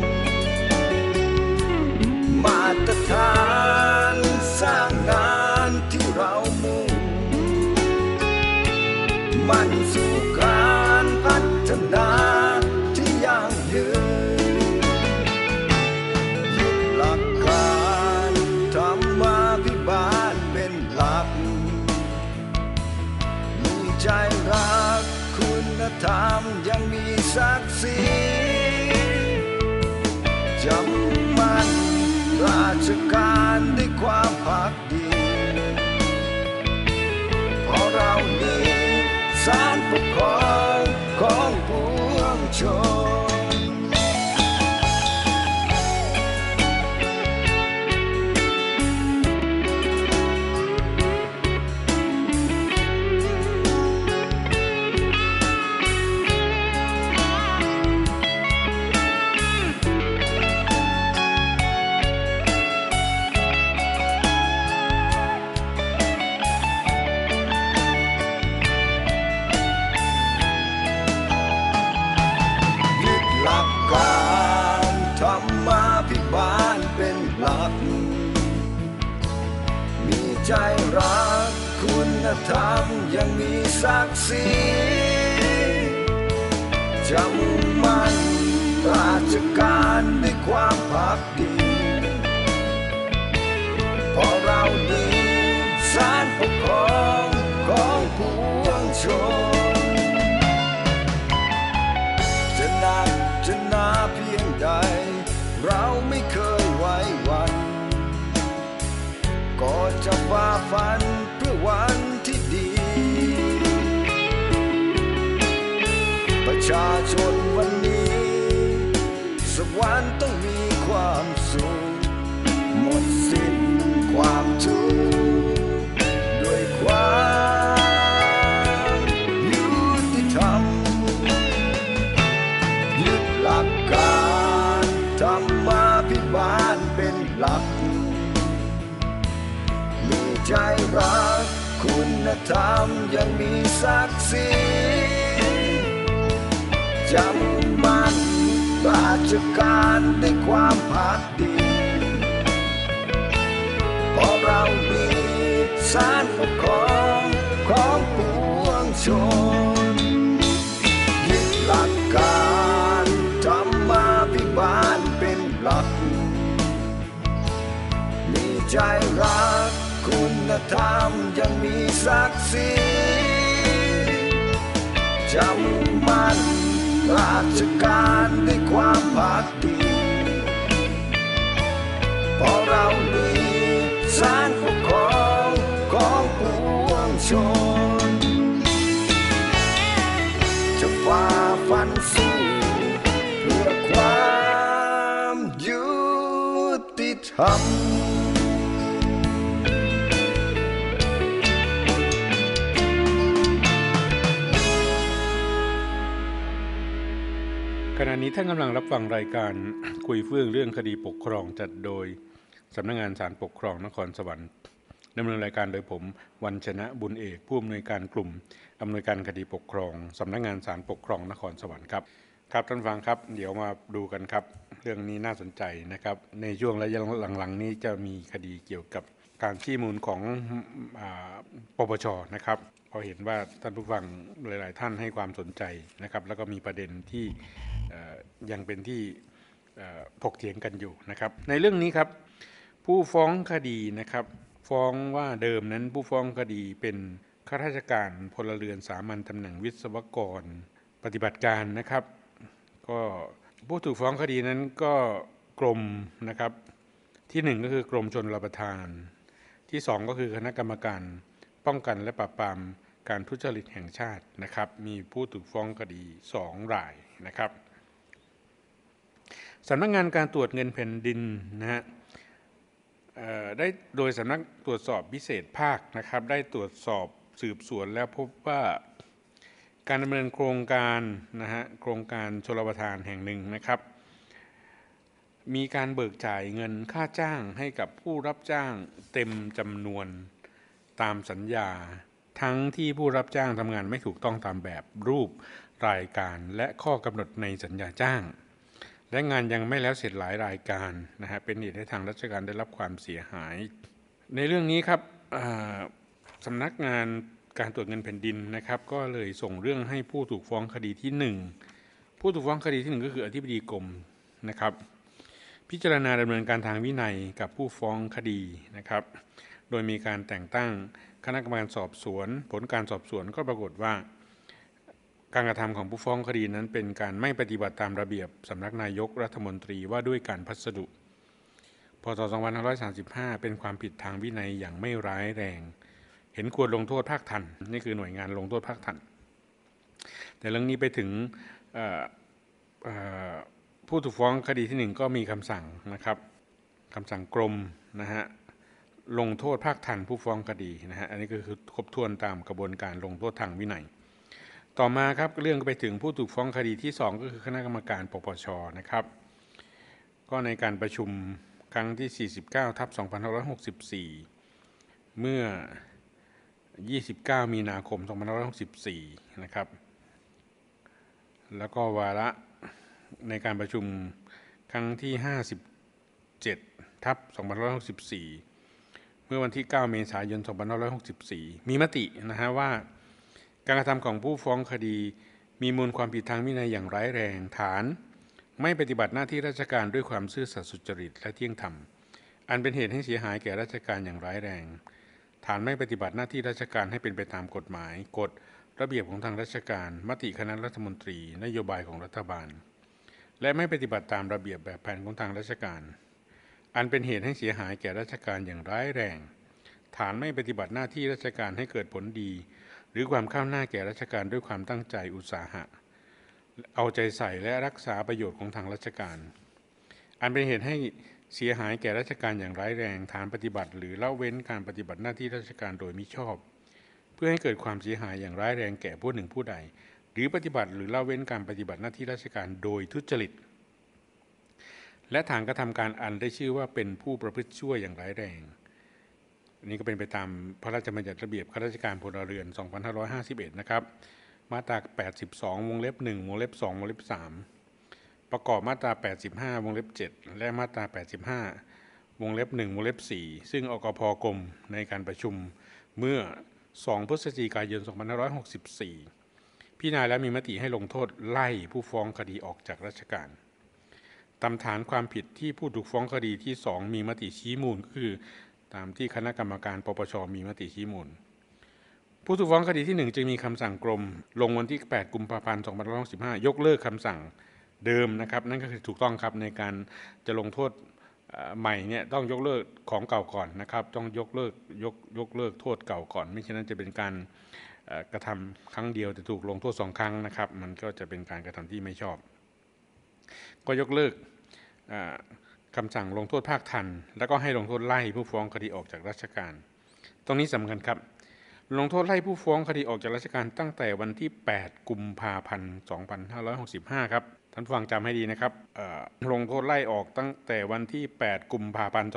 มาตรฐานสร้างงานที่เรามุ่งมั่นสู่การพัฒนาที่ยั่งยืนยึดหลักการธรรมาภิบาลเป็นหลักมีใจรักคุณธรรมยังมีศักดิ์ศรีจำมั่นราชการด้วยความภักดีเพราะเรามีศาลปกครองของปวงชนใจรักคุณธรรมยังมีศักดิ์ศรีจะมุ่งมั่นราชการด้วยความภักดีเพราะเรามีศาลปกครองของปวงชนจะหนักจะหนาเพียงใดเราไม่เคยไว้วันก็จะฝ่าฟันเพื่อวันที่ดีประชาชนวันนี้สักวันต้องมีความสุขหมดสิ้นความทุกข์ด้วยความยุติธรรมยึดหลักการธรรมาภิบาลเป็นหลักใจรักคุณธรรมยังมีศักดิ์ศรีจำมั่นราชการด้วยความภักดีเพราะเรามีศาลปกครองของปวงชนยึดหลักการธรรมาภิบาลเป็นหลักธรรมยังมีศักดิ์ศรีจำมั่นราชการด้วยความภักดีเพราะเรามีศาลปกครองของปวงชนจะฝ่าฟันสู้เพื่อความยุติธรรมขณะนี้ท่านกำลังรับฟังรายการคุยเฟื่องเรื่องคดีปกครองจัดโดยสำนักงานศาลปกครองนครสวรรค์ดำเนินรายการโดยผมวันชนะบุญเอกผู้อำนวยการกลุ่มอำนวยการคดีปกครองสำนักงานศาลปกครองนครสวรรค์ครับครับท่านฟังครับเดี๋ยวมาดูกันครับเรื่องนี้น่าสนใจนะครับในช่วงระยะหลังๆนี้จะมีคดีเกี่ยวกับการชี้มูลของปปช.นะครับพอเห็นว่าท่านผู้ฟังหลายๆท่านให้ความสนใจนะครับแล้วก็มีประเด็นที่ยังเป็นที่ถกเถียงกันอยู่นะครับในเรื่องนี้ครับผู้ฟ้องคดีนะครับฟ้องว่าเดิมนั้นผู้ฟ้องคดีเป็นข้าราชการพลเรือนสามัญตำแหน่งวิศวกรปฏิบัติการนะครับก็ผู้ถูกฟ้องคดีนั้นก็กรมนะครับที่1ก็คือกรมชลประทานที่2ก็คือคณะกรรมการป้องกันและปราบปรามการทุจริตแห่งชาตินะครับมีผู้ถูกฟ้องคดี2รายนะครับสำนักงานการตรวจเงินแผ่นดินนะฮะได้โดยสำนักตรวจสอบพิเศษภาคนะครับได้ตรวจสอบสืบสวนแล้วพบว่าการดำเนินโครงการนะฮะโครงการชลประทานแห่งหนึ่งนะครับมีการเบิกจ่ายเงินค่าจ้างให้กับผู้รับจ้างเต็มจำนวนตามสัญญาทั้งที่ผู้รับจ้างทำงานไม่ถูกต้องตามแบบรูปรายการและข้อกำหนดในสัญญาจ้างและงานยังไม่แล้วเสร็จหลายรายการนะฮะเป็นเหตุให้ทางราชการได้รับความเสียหายในเรื่องนี้ครับสำนักงานการตรวจเงินแผ่นดินนะครับก็เลยส่งเรื่องให้ผู้ถูกฟ้องคดีที่1ผู้ถูกฟ้องคดีที่1ก็คืออธิบดีกรมนะครับพิจารณาดำเนินการทางวินัยกับผู้ฟ้องคดีนะครับโดยมีการแต่งตั้งคณะกรรมการสอบสวนผลการสอบสวนก็ปรากฏว่าการกระทำของผู้ฟ้องคดีนั้นเป็นการไม่ปฏิบัติตามระเบียบสำนักนายกรัฐมนตรีว่าด้วยการพัสดุพ.ศ. 2535เป็นความผิดทางวินัยอย่างไม่ร้ายแรงเห็นควรลงโทษภาคทันนี่คือหน่วยงานลงโทษภาคทันแต่เรื่องนี้ไปถึงผู้ถูกฟ้องคดีที่1ก็มีคำสั่งนะครับคำสั่งกรมนะฮะลงโทษภาคทันผู้ฟ้องคดีนะฮะอันนี้ก็คือครบถ้วนตามกระบวนการลงโทษทางวินัยต่อมาครับเรื่องก็ไปถึงผู้ถูกฟ้องคดีที่2ก็คือคณะกรรมการปปช.นะครับก็ในการประชุมครั้งที่49/2564เมื่อ29มีนาคม2564นะครับแล้วก็วาระในการประชุมครั้งที่57/2564เมื่อวันที่9เมษายน2564มีมตินะฮะว่าการกระทำของผู้ฟ้องคดีมีมูลความผิดทางวินัยอย่างร้ายแรงฐานไม่ปฏิบัติหน้าที่ราชการด้วยความซื่อสัตย์สุจริตและเที่ยงธรรมอันเป็นเหตุให้เสียหายแก่ราชการอย่างร้ายแรงฐานไม่ปฏิบัติหน้าที่ราชการให้เป็นไปตามกฎหมายกฎระเบียบของทางราชการมติคณะรัฐมนตรีนโยบายของรัฐบาลและไม่ปฏิบัติตามระเบียบแบบแผนของทางราชการอันเป็นเหตุให้เสียหายแก่ราชการอย่างร้ายแรงฐานไม่ปฏิบัติหน้าที่ราชการให้เกิดผลดีหรือความก้าวหน้าแก่ราชการด้วยความตั้งใจอุตสาหะเอาใจใส่และรักษาประโยชน์ของทางราชการอันเป็นเหตุให้เสียหายแก่ราชการอย่างร้ายแรงฐานปฏิบัติหรือละเว้นการปฏิบัติหน้าที่ราชการโดยมิชอบเพื่อให้เกิดความเสียหายอย่างร้ายแรงแก่ผู้หนึ่งผู้ใดหรือปฏิบัติหรือละเว้นการปฏิบัติหน้าที่ราชการโดยทุจริตและฐานกระทำการอันได้ชื่อว่าเป็นผู้ประพฤติชั่วอย่างร้ายแรงอันนี้ก็เป็นไปตามพระราชบัญญัติระเบียบข้าราชการพลเรือน2551นะครับมาตรา82วงเล็บ1วงเล็บ2วงเล็บ3ประกอบมาตรา85วงเล็บ7และมาตรา85วงเล็บ1วงเล็บ4ซึ่งอกพ.กรมในการประชุมเมื่อ2พฤศจิกายน2564พิจารณาและมีมติให้ลงโทษไล่ผู้ฟ้องคดีออกจากราชการตามฐานความผิดที่ผู้ถูกฟ้องคดีที่2มีมติชี้มูลคือตามที่คณะกรรมการปปชมีมติชี้มูลผู้ถูกฟ้องคดีที่1จึงมีคำสั่งกรมลงวันที่8 กุมภาพันธ์ 2565ยกเลิกคำสั่งเดิมนะครับนั่นก็คือถูกต้องครับในการจะลงโทษใหม่เนี่ยต้องยกเลิกของเก่าก่อนนะครับต้องยกเลิกโทษเก่าก่อนไม่ฉะนั้นจะเป็นการกระทำครั้งเดียวแต่ถูกลงโทษ2 ครั้งนะครับมันก็จะเป็นการกระทำที่ไม่ชอบก็ยกเลิกคำสั่งลงโทษภาคทันแล้วก็ให้ลงโทษไล่ผู้ฟ้องคดีออกจากราชการตรงนี้สำคัญครับลงโทษไล่ผู้ฟ้องคดีออกจากราชการตั้งแต่วันที่8 กุมภาพันธ์ 2565ครับท่านฟังจำให้ดีนะครับลงโทษไล่ออกตั้งแต่วันที่8 กุมภาพันธ์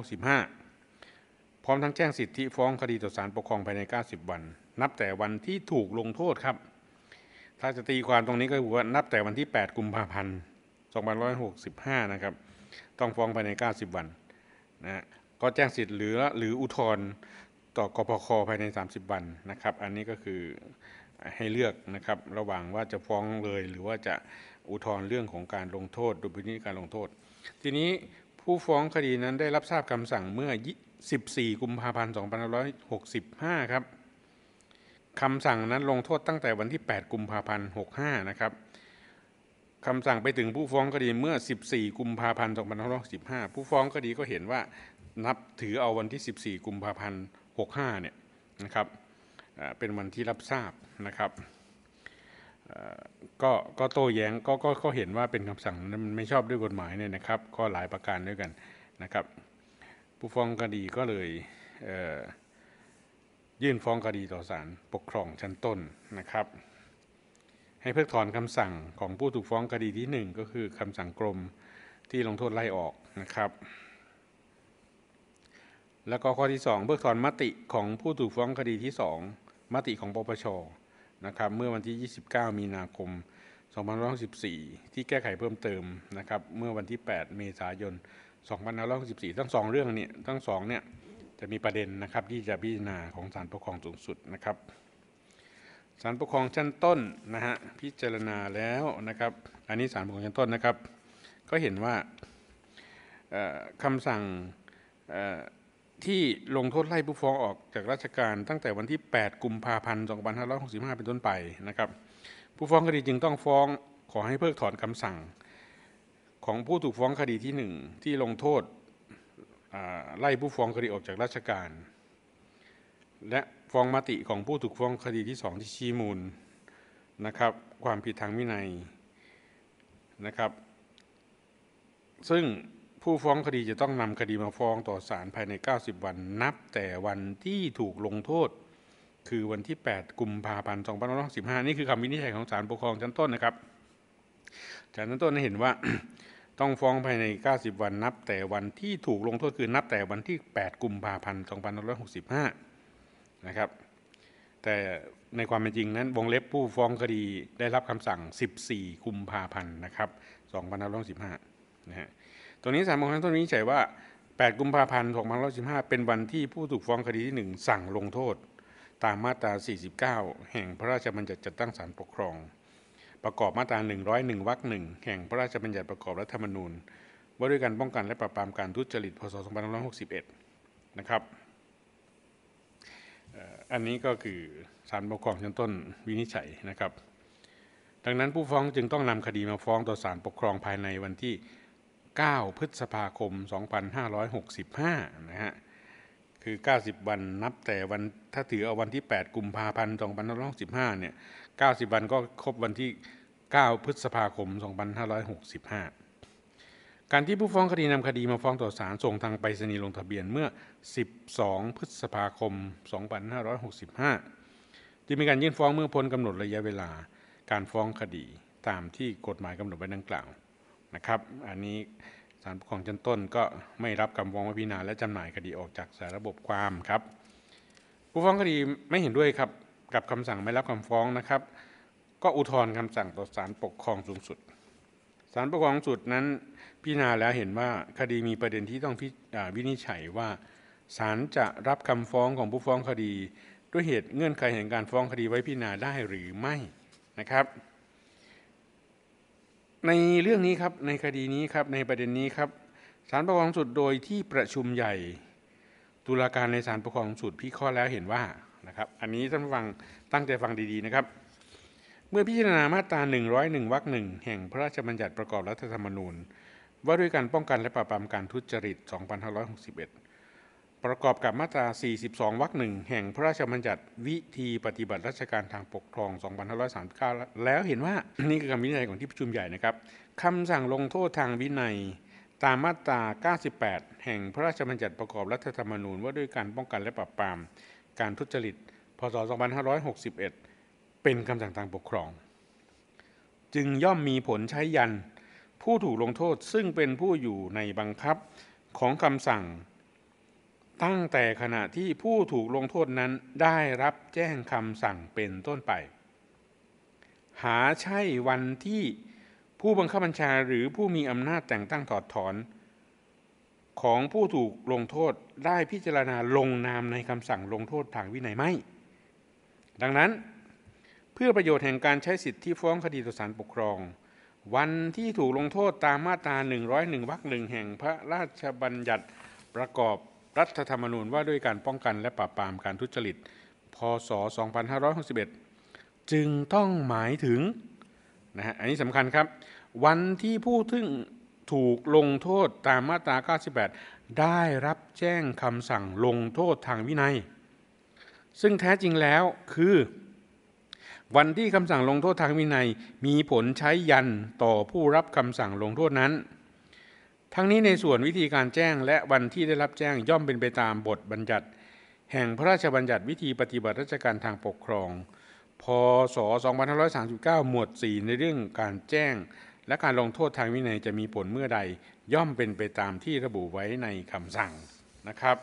2565พร้อมทั้งแจ้งสิทธิฟ้องคดีต่อศาลปกครองภายใน90 วันนับแต่วันที่ถูกลงโทษครับถ้าจะตีความตรงนี้ก็คือว่านับแต่วันที่8 กุมภาพันธ์ 2565นะครับต้องฟ้องภายใน90 วันนะก็แจ้งสิทธิ์หรืออุทธรณ์ต่อกปคภายใน30 วันนะครับอันนี้ก็คือให้เลือกนะครับระหว่างว่าจะฟ้องเลยหรือว่าจะอุทธรณ์เรื่องของการลงโทษดุลพินิจการลงโทษทีนี้ผู้ฟ้องคดีนั้นได้รับทราบคำสั่งเมื่อ14 กุมภาพันธ์ 2565ครับคำสั่งนั้นลงโทษตั้งแต่วันที่8 กุมภาพันธ์ 65นะครับคำสั่งไปถึงผู้ฟ้องคดีเมื่อ14 กุมภาพันธ์ 2565ผู้ฟ้องคดีก็เห็นว่านับถือเอาวันที่14 กุมภาพันธ์ 65เนี่ยนะครับเป็นวันที่รับทราบนะครับก็โต้แย้งก็เห็นว่าเป็นคำสั่งนั้นไม่ชอบด้วยกฎหมายเนี่ยนะครับก็หลายประการด้วยกันนะครับผู้ฟ้องคดีก็เลยยื่นฟ้องคดีต่อศาลปกครองชั้นต้นนะครับให้เพิกถอนคำสั่งของผู้ถูกฟ้องคดีที่1ก็คือคำสั่งกรมที่ลงโทษไล่ออกนะครับแล้วก็ข้อที่2เพิกถอนมติของผู้ถูกฟ้องคดีที่2มติของปปชนะครับเมื่อวันที่29 มีนาคม 2564ที่แก้ไขเพิ่มเติมนะครับเมื่อวันที่8 เมษายน 2564ทั้ง2เรื่องนี้ทั้ง2เนี่ยจะมีประเด็นนะครับที่จะพิจารณาของศาลปกครองสูงสุดนะครับศาลปกครองชั้นต้นนะฮะพิจารณาแล้วนะครับอันนี้ศาลปกครองชั้นต้นนะครับก็เห็นว่าคำสั่งที่ลงโทษไล่ผู้ฟ้องออกจากราชการตั้งแต่วันที่8 กุมภาพันธ์ 2565เป็นต้นไปนะครับผู้ฟ้องคดีจึงต้องฟ้องขอให้เพิกถอนคำสั่งของผู้ถูกฟ้องคดีที่1ที่ลงโทษไล่ผู้ฟ้องคดีออกจากราชการและฟ้องมติของผู้ถูกฟ้องคดีที่2ที่ชี้มูลนะครับความผิดทางวินัยนะครับซึ่งผู้ฟ้องคดีจะต้องนำคดีมาฟ้องต่อศาลภายใน90 วันนับแต่วันที่ถูกลงโทษคือวันที่8 กุมภาพันธ์ 2565นี่คือคำวินิจฉัยของศาลปกครองชั้นต้นนะครับศาลชั้นต้นเห็นว่า ต้องฟ้องภายใน90 วันนับแต่วันที่ถูกลงโทษคือนับแต่วันที่8 กุมภาพันธ์ 2565นะครับแต่ในความเป็นจริงนั้นวงเล็บผู้ฟ้องคดีได้รับคำสั่ง14 กุมภาพันธ์นะครับ2565นะฮะตรงนี้ศาลปกครองชั้นต้นวินิจฉัยว่า8 กุมภาพันธ์ 2515เป็นวันที่ผู้ถูกฟ้องคดีที่1สั่งลงโทษตามมาตรา49แห่งพระราชบัญญัติจัดตั้งศาลปกครองประกอบมาตรา101 วรรค 1แห่งพระราชบัญญัติประกอบรัฐธรรมนูญว่าด้วยการป้องกันและปราบปรามการทุจริตพ.ศ. 2561นะครับอันนี้ก็คือศาลปกครองชั้นต้นวินิจฉัยนะครับดังนั้นผู้ฟ้องจึงต้องนำคดีมาฟ้องต่อศาลปกครองภายในวันที่9 พฤษภาคม 2565นะฮะคือ90 วันนับแต่วันถ้าถือเอาวันที่8 กุมภาพันธ์ 2565เนี่ย90 วันก็ครบวันที่9 พฤษภาคม 2565การที่ผู้ฟ้องคดีนำคดีมาฟ้องต่อศาลส่งทางไปรษณีย์ลงทะเบียนเมื่อ12 พฤษภาคม 2565จึงมีการยื่นฟ้องเมื่อพ้นกำหนดระยะเวลาการฟ้องคดีตามที่กฎหมายกำหนดไว้ดังกล่าวนะครับอันนี้ศาลปกครองชั้นต้นก็ไม่รับคำฟ้องไว้พิจารณาและจำหน่ายคดีออกจากสายระบบความครับผู้ฟ้องคดีไม่เห็นด้วยครับกับคำสั่งไม่รับคำฟ้องนะครับก็อุทธรณ์คำสั่งต่อศาลปกครองสูงสุดศาลปกครองสูงสุดนั้นพิจารณาแล้วเห็นว่าคดีมีประเด็นที่ต้องวินิจฉัยว่าศาลจะรับคำฟ้องของผู้ฟ้องคดีด้วยเหตุเงื่อนไขแห่งการฟ้องคดีไว้พิจารณาได้หรือไม่นะครับในเรื่องนี้ครับในคดีนี้ครับในประเด็นนี้ครับศาลปกครองสูงสุดโดยที่ประชุมใหญ่ตุลาการในศาลปกครองสูงสุดพิเคราะห์แล้วเห็นว่านะครับอันนี้ท่านผู้ฟังตั้งใจฟังดีๆนะครับเมื่อพิจารณามาตรา101 วรรค 1แห่งพระราชบัญญัติประกอบรัฐธรรมนูญว่าด้วยการป้องกันและปราบปรามการทุจริต 2561 ประกอบกับมาตรา42 วรรค 1แห่งพระราชบัญญัติวิธีปฏิบัติราชการทางปกครอง 2539 แล้วเห็นว่า นี่คือคำวินิจฉัยของที่ประชุมใหญ่นะครับคำสั่งลงโทษทางวินัยตามมาตรา 98 แห่งพระราชบัญญัติประกอบรัฐธรรมนูญว่าด้วยการป้องกันและปราบปรามการทุจริต พ.ศ. 2561 เป็นคำสั่งทางปกครองจึงย่อมมีผลใช้ยันผู้ถูกลงโทษซึ่งเป็นผู้อยู่ในบังคับของคำสั่งตั้งแต่ขณะที่ผู้ถูกลงโทษนั้นได้รับแจ้งคำสั่งเป็นต้นไปหาใช่วันที่ผู้บังคับบัญชาหรือผู้มีอำนาจแต่งตั้งถอดถอนของผู้ถูกลงโทษได้พิจารณาลงนามในคำสั่งลงโทษทางวินัยไม่ดังนั้นเพื่อประโยชน์แห่งการใช้สิทธิฟ้องคดีต่อศาลปกครองวันที่ถูกลงโทษตามมาตรา101 วรรค 1แห่งพระราชบัญญัติประกอบรัฐธรรมนูญว่าด้วยการป้องกันและปราบปรามการทุจริต พ.ศ. 2561 จึงต้องหมายถึงนะฮะอันนี้สำคัญครับวันที่ผู้ที่ถูกลงโทษตามมาตรา 98 ได้รับแจ้งคำสั่งลงโทษทางวินัยซึ่งแท้จริงแล้วคือวันที่คำสั่งลงโทษทางวินัยมีผลใช้ยันต่อผู้รับคำสั่งลงโทษนั้นทั้งนี้ในส่วนวิธีการแจ้งและวันที่ได้รับแจ้งย่อมเป็นไปตามบทบัญญัติแห่งพระราชบัญญัติวิธีปฏิบัติราชการทางปกครอง พ.ศ. 2539 หมวด 4 ในเรื่องการแจ้งและการลงโทษทางวินัยจะมีผลเมื่อใดย่อมเป็นไปตามที่ระบุไว้ในคำสั่งนะครับ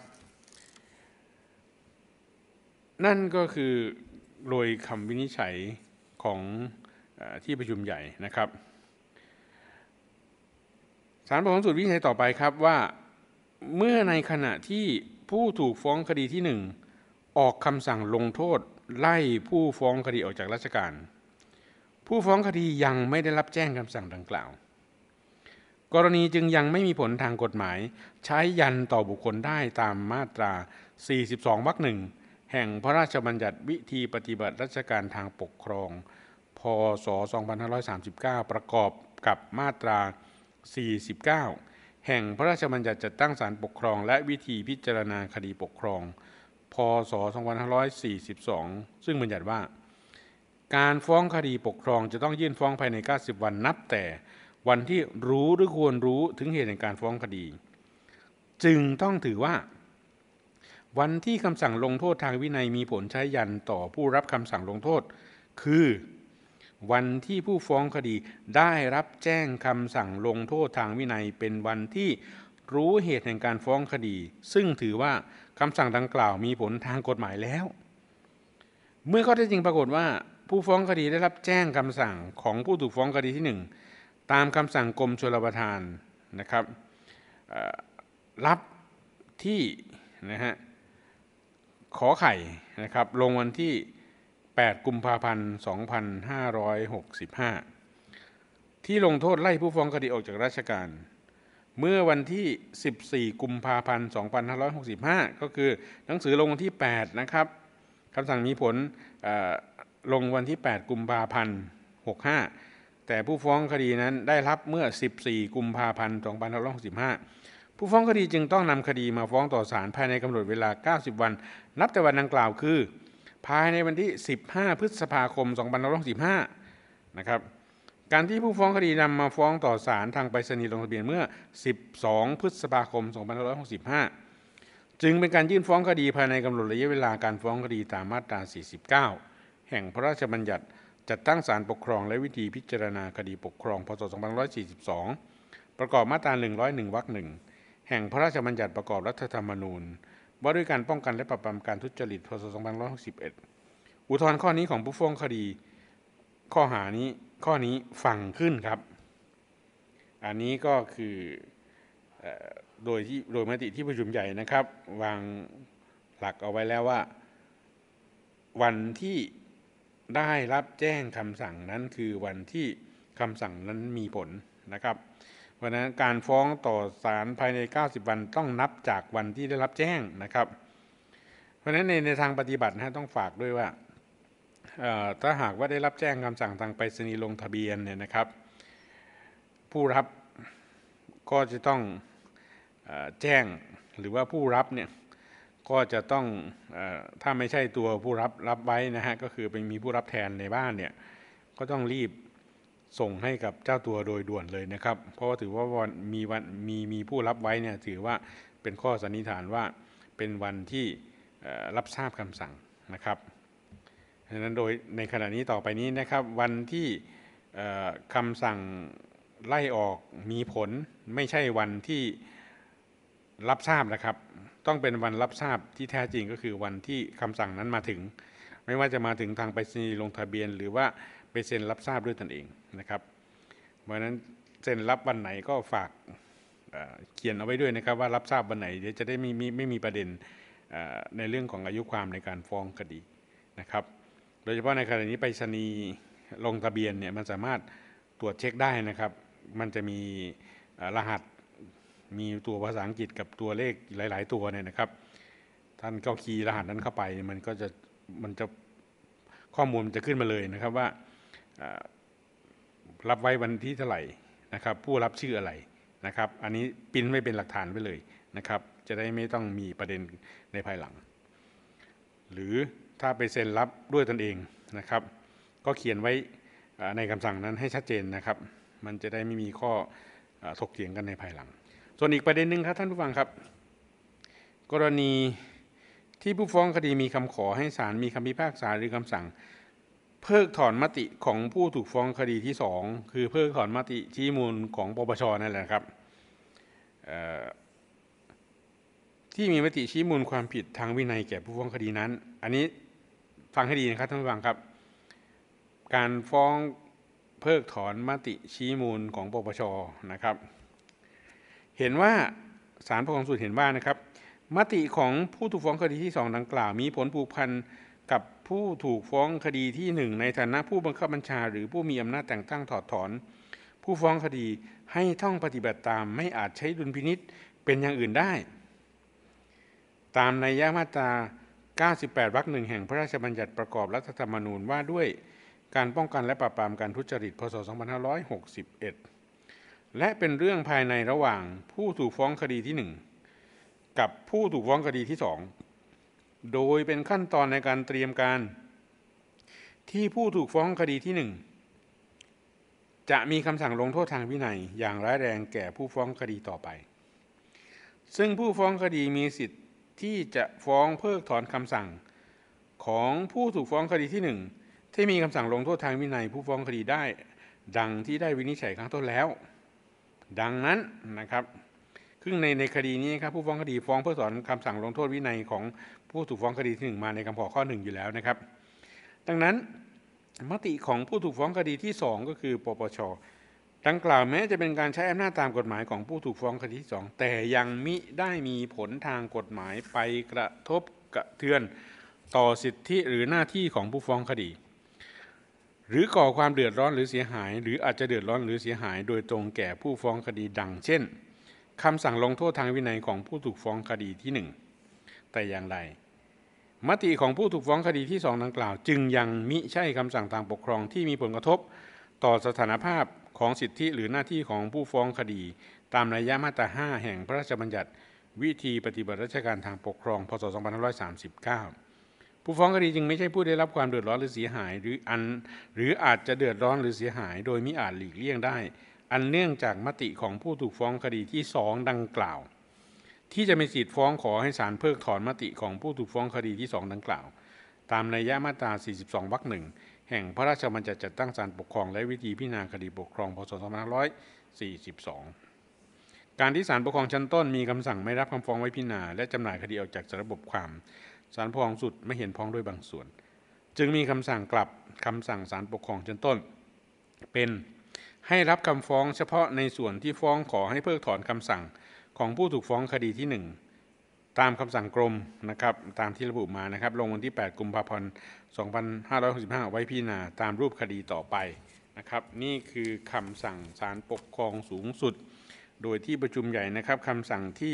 นั่นก็คือโดยคำวินิจฉัยของที่ประชุมใหญ่นะครับศาลปกครองสูงสุดวินิจฉัยต่อไปครับว่าเมื่อในขณะที่ผู้ถูกฟ้องคดีที่ 1ออกคำสั่งลงโทษไล่ผู้ฟ้องคดีออกจากราชการผู้ฟ้องคดียังไม่ได้รับแจ้งคำสั่งดังกล่าวกรณีจึงยังไม่มีผลทางกฎหมายใช้ยันต่อบุคคลได้ตามมาตรา42 วรรค 1แห่งพระราชบัญญัติวิธีปฏิบัติราชการทางปกครอง พ.ศ. 2539 ประกอบกับมาตรา49แห่งพระราชบัญญัติจัดตั้งศาลปกครองและวิธีพิจารณาคดีปกครอง พ.ศ. 2542ซึ่งบัญญัติว่าการฟ้องคดีปกครองจะต้องยื่นฟ้องภายใน90วันนับแต่วันที่รู้หรือควรรู้ถึงเหตุแห่งการฟ้องคดีจึงต้องถือว่าวันที่คำสั่งลงโทษทางวินัยมีผลใช้ยันต่อผู้รับคำสั่งลงโทษคือวันที่ผู้ฟ้องคดีได้รับแจ้งคำสั่งลงโทษทางวินัยเป็นวันที่รู้เหตุแห่งการฟ้องคดีซึ่งถือว่าคำสั่งดังกล่าวมีผลทางกฎหมายแล้วเมื่อข้อเท็จจริงปรากฏว่าผู้ฟ้องคดีได้รับแจ้งคำสั่งของผู้ถูกฟ้องคดีที่1ตามคำสั่งกรมชลประทานนะครับรับที่นะฮะขอไข่นะครับลงวันที่8 กุมภาพันธ์ 2565ที่ลงโทษไล่ผู้ฟ้องคดีออกจากราชการเมื่อวันที่14 กุมภาพันธ์ 2565ก็คือหนังสือลงวันที่8นะครับคำสั่งมีผลลงวันที่8 กุมภาพันธ์ 65แต่ผู้ฟ้องคดีนั้นได้รับเมื่อ14 กุมภาพันธ์ 2565ผู้ฟ้องคดีจึงต้องนำคดีมาฟ้องต่อศาลภายในกำหนดเวลา90วันนับแต่วันดังกล่าวคือภายในวันที่15 พฤษภาคม 2565นะครับการที่ผู้ฟ้องคดีนำมาฟ้องต่อศาลทางไปรษณีย์ลงทะเบียนเมื่อ12 พฤษภาคม 2565จึงเป็นการยื่นฟ้องคดีภายในกำหนดระยะเวลาการฟ้องคดีตามมาตรา49แห่งพระราชบัญญัติจัดตั้งศาลปกครองและวิธีพิจารณาคดีปกครอง พ.ศ. 2542ประกอบมาตรา101 วรรค 1แห่งพระราชบัญญัติประกอบรัฐธรรมนูญว่าด้วยการป้องกันและปราบปรามการทุจริต พ.ศ. 2561อุทธรณ์ข้อนี้ของผู้ฟ้องคดีข้อนี้ฟังขึ้นครับอันนี้ก็คือโดยมติที่ประชุมใหญ่นะครับวางหลักเอาไว้แล้วว่าวันที่ได้รับแจ้งคำสั่งนั้นคือวันที่คำสั่งนั้นมีผลนะครับเพราะฉะนั้นการฟ้องต่อศาลภายใน90วันต้องนับจากวันที่ได้รับแจ้งนะครับเพราะฉะนั้นในทางปฏิบัตินะต้องฝากด้วยว่าถ้าหากว่าได้รับแจ้งคำสั่งทางไปรษณีย์ลงทะเบียนเนี่ยนะครับผู้รับก็จะต้องแจ้งหรือว่าผู้รับเนี่ยก็จะต้องถ้าไม่ใช่ตัวผู้รับไว้นะฮะก็คือเป็นมีผู้รับแทนในบ้านเนี่ยก็ต้องรีบส่งให้กับเจ้าตัวโดยด่วนเลยนะครับเพราะว่าถือว่าวันมีผู้รับไว้เนี่ยถือว่าเป็นข้อสันนิษฐานว่าเป็นวันที่รับทราบคำสั่งนะครับดังนั้นโดยในขณะนี้ต่อไปนี้นะครับวันที่คำสั่งไล่ออกมีผลไม่ใช่วันที่รับทราบนะครับต้องเป็นวันรับทราบที่แท้จริงก็คือวันที่คำสั่งนั้นมาถึงไม่ว่าจะมาถึงทางไปรษณีย์ลงทะเบียนหรือว่าไปเซ็นรับทราบด้วยตนเองนะครับเพราะฉะนั้นเซ็นรับวันไหนก็ฝากเขียนเอาไว้ด้วยนะครับว่ารับทราบวันไหนเดี๋ยวจะได้ไม่มีประเด็นในเรื่องของอายุความในการฟ้องคดีนะครับโดยเฉพาะในขณะนี้ไปรษณีย์ลงทะเบียนเนี่ยมันสามารถตรวจเช็คได้นะครับมันจะมีรหัสมีตัวภาษาอังกฤษกับตัวเลขหลายๆตัวเนี่ยนะครับท่านก็คีย์รหัสนั้นเข้าไปมันจะข้อมูลจะขึ้นมาเลยนะครับว่ารับไว้วันที่เท่าไหร่นะครับผู้รับชื่ออะไรนะครับอันนี้พิมพ์ไว้เป็นหลักฐานไว้เลยนะครับจะได้ไม่ต้องมีประเด็นในภายหลังหรือถ้าไปเซ็นรับด้วยตนเองนะครับก็เขียนไว้ในคำสั่งนั้นให้ชัดเจนนะครับมันจะได้ไม่มีข้อถกเถียงกันในภายหลังส่วนอีกประเด็นหนึ่งครับท่านผู้ฟังครับกรณีที่ผู้ฟ้องคดีมีคำขอให้ศาลมีคำพิพากษาหรือคำสั่งเพิกถอนมติของผู้ถูกฟ้องคดีที่2คือเพิกถอนมติชี้มูลของปปช.นั่นแหละครับที่มีมติชี้มูลความผิดทางวินัยแก่ผู้ฟ้องคดีนั้นอันนี้ฟังให้ดีนะครับท่านผู้ฟังครับการฟ้องเพิกถอนมติชี้มูลของปปช.นะครับเห็นว่าศาลปกครองสูงสุดเห็นว่านะครับมติของผู้ถูกฟ้องคดีที่2ดังกล่าวมีผลผูกพันกับผู้ถูกฟ้องคดีที่1ในฐานะผู้บังคับบัญชาหรือผู้มีอำนาจแต่งตั้งถอดถอนผู้ฟ้องคดีให้ต้องปฏิบัติตามไม่อาจใช้ดุลพินิจเป็นอย่างอื่นได้ตามนัยยะมาตรา98 วรรค 1แห่งพระราชบัญญัติประกอบรัฐธรรมนูญว่าด้วยการป้องกันและปราบปรามการทุจริตพ.ศ. 2561และเป็นเรื่องภายในระหว่างผู้ถูกฟ้องคดีที่1กับผู้ถูกฟ้องคดีที่2โดยเป็นขั้นตอนในการเตรียมการที่ผู้ถูกฟ้องคดีที่1จะมีคำสั่งลงโทษทางวินัยอย่างร้ายแรงแก่ผู้ฟ้องคดีต่อไปซึ่งผู้ฟ้องคดีมีสิทธิ์ที่จะฟ้องเพิกถอนคำสั่งของผู้ถูกฟ้องคดีที่1ที่มีคำสั่งลงโทษทางวินัยผู้ฟ้องคดีได้ดังที่ได้วินิจฉัยข้างต้นแล้วดังนั้นนะครับซึ่งในคดีนี้ครับผู้ฟ้องคดีฟ้องเพื่อถอนคำสั่งลงโทษวินัยของผู้ถูกฟ้องคดีที่1มาในคำขอข้อ1อยู่แล้วนะครับดังนั้นมติของผู้ถูกฟ้องคดีที่2ก็คือปปช.ดังกล่าวแม้จะเป็นการใช้อำนาจตามกฎหมายของผู้ถูกฟ้องคดีที่2แต่ยังมิได้มีผลทางกฎหมายไปกระทบกระเทือนต่อสิทธิหรือหน้าที่ของผู้ฟ้องคดีหรือก่อความเดือดร้อนหรือเสียหายหรืออาจจะเดือดร้อนหรือเสียหายโดยตรงแก่ผู้ฟ้องคดีดังเช่นคำสั่งลงโทษทางวินัยของผู้ถูกฟ้องคดีที่1แต่อย่างไรมติของผู้ถูกฟ้องคดีที่2ดังกล่าวจึงยังมิใช่คำสั่งทางปกครองที่มีผลกระทบต่อสถานภาพของสิทธิหรือหน้าที่ของผู้ฟ้องคดีตามนัยยะมาตรา5แห่งพระราชบัญญัติวิธีปฏิบัติราชการทางปกครองพ.ศ. 2539ผู้ฟ้องคดีจึงไม่ใช่ผู้ได้รับความเดือดร้อนหรือเสียหายหรืออาจจะเดือดร้อนหรือเสียหายโดยมิอาจหลีกเลี่ยงได้อันเนื่องจากมติของผู้ถูกฟ้องคดีที่2ดังกล่าวที่จะมีสิทธิฟ้องขอให้ศาลเพิกถอนมติของผู้ถูกฟ้องคดีที่2ดังกล่าวตามนัยยะมาตรา42 วรรค 1แห่งพระราชบัญญัติจัดตั้งศาลปกครองและวิธีพิจารณาคดีปกครองพ.ศ. 2542การที่ศาลปกครองชั้นต้นมีคำสั่งไม่รับคำฟ้องไว้พิจารณาและจำหน่ายคดีออกจากระบบความศาลปกครองสุดไม่เห็นพ้องด้วยบางส่วนจึงมีคำสั่งกลับคำสั่งศาลปกครองชั้นต้นเป็นให้รับคำฟ้องเฉพาะในส่วนที่ฟ้องขอให้เพิกถอนคำสั่งของผู้ถูกฟ้องคดีที่1ตามคำสั่งกรมนะครับตามที่ระบุมานะครับลงวันที่8 กุมภาพันธ์ 2565ไว้พิจารณาตามรูปคดีต่อไปนะครับนี่คือคำสั่งศาลปกครองสูงสุดโดยที่ประชุมใหญ่นะครับคำสั่งที่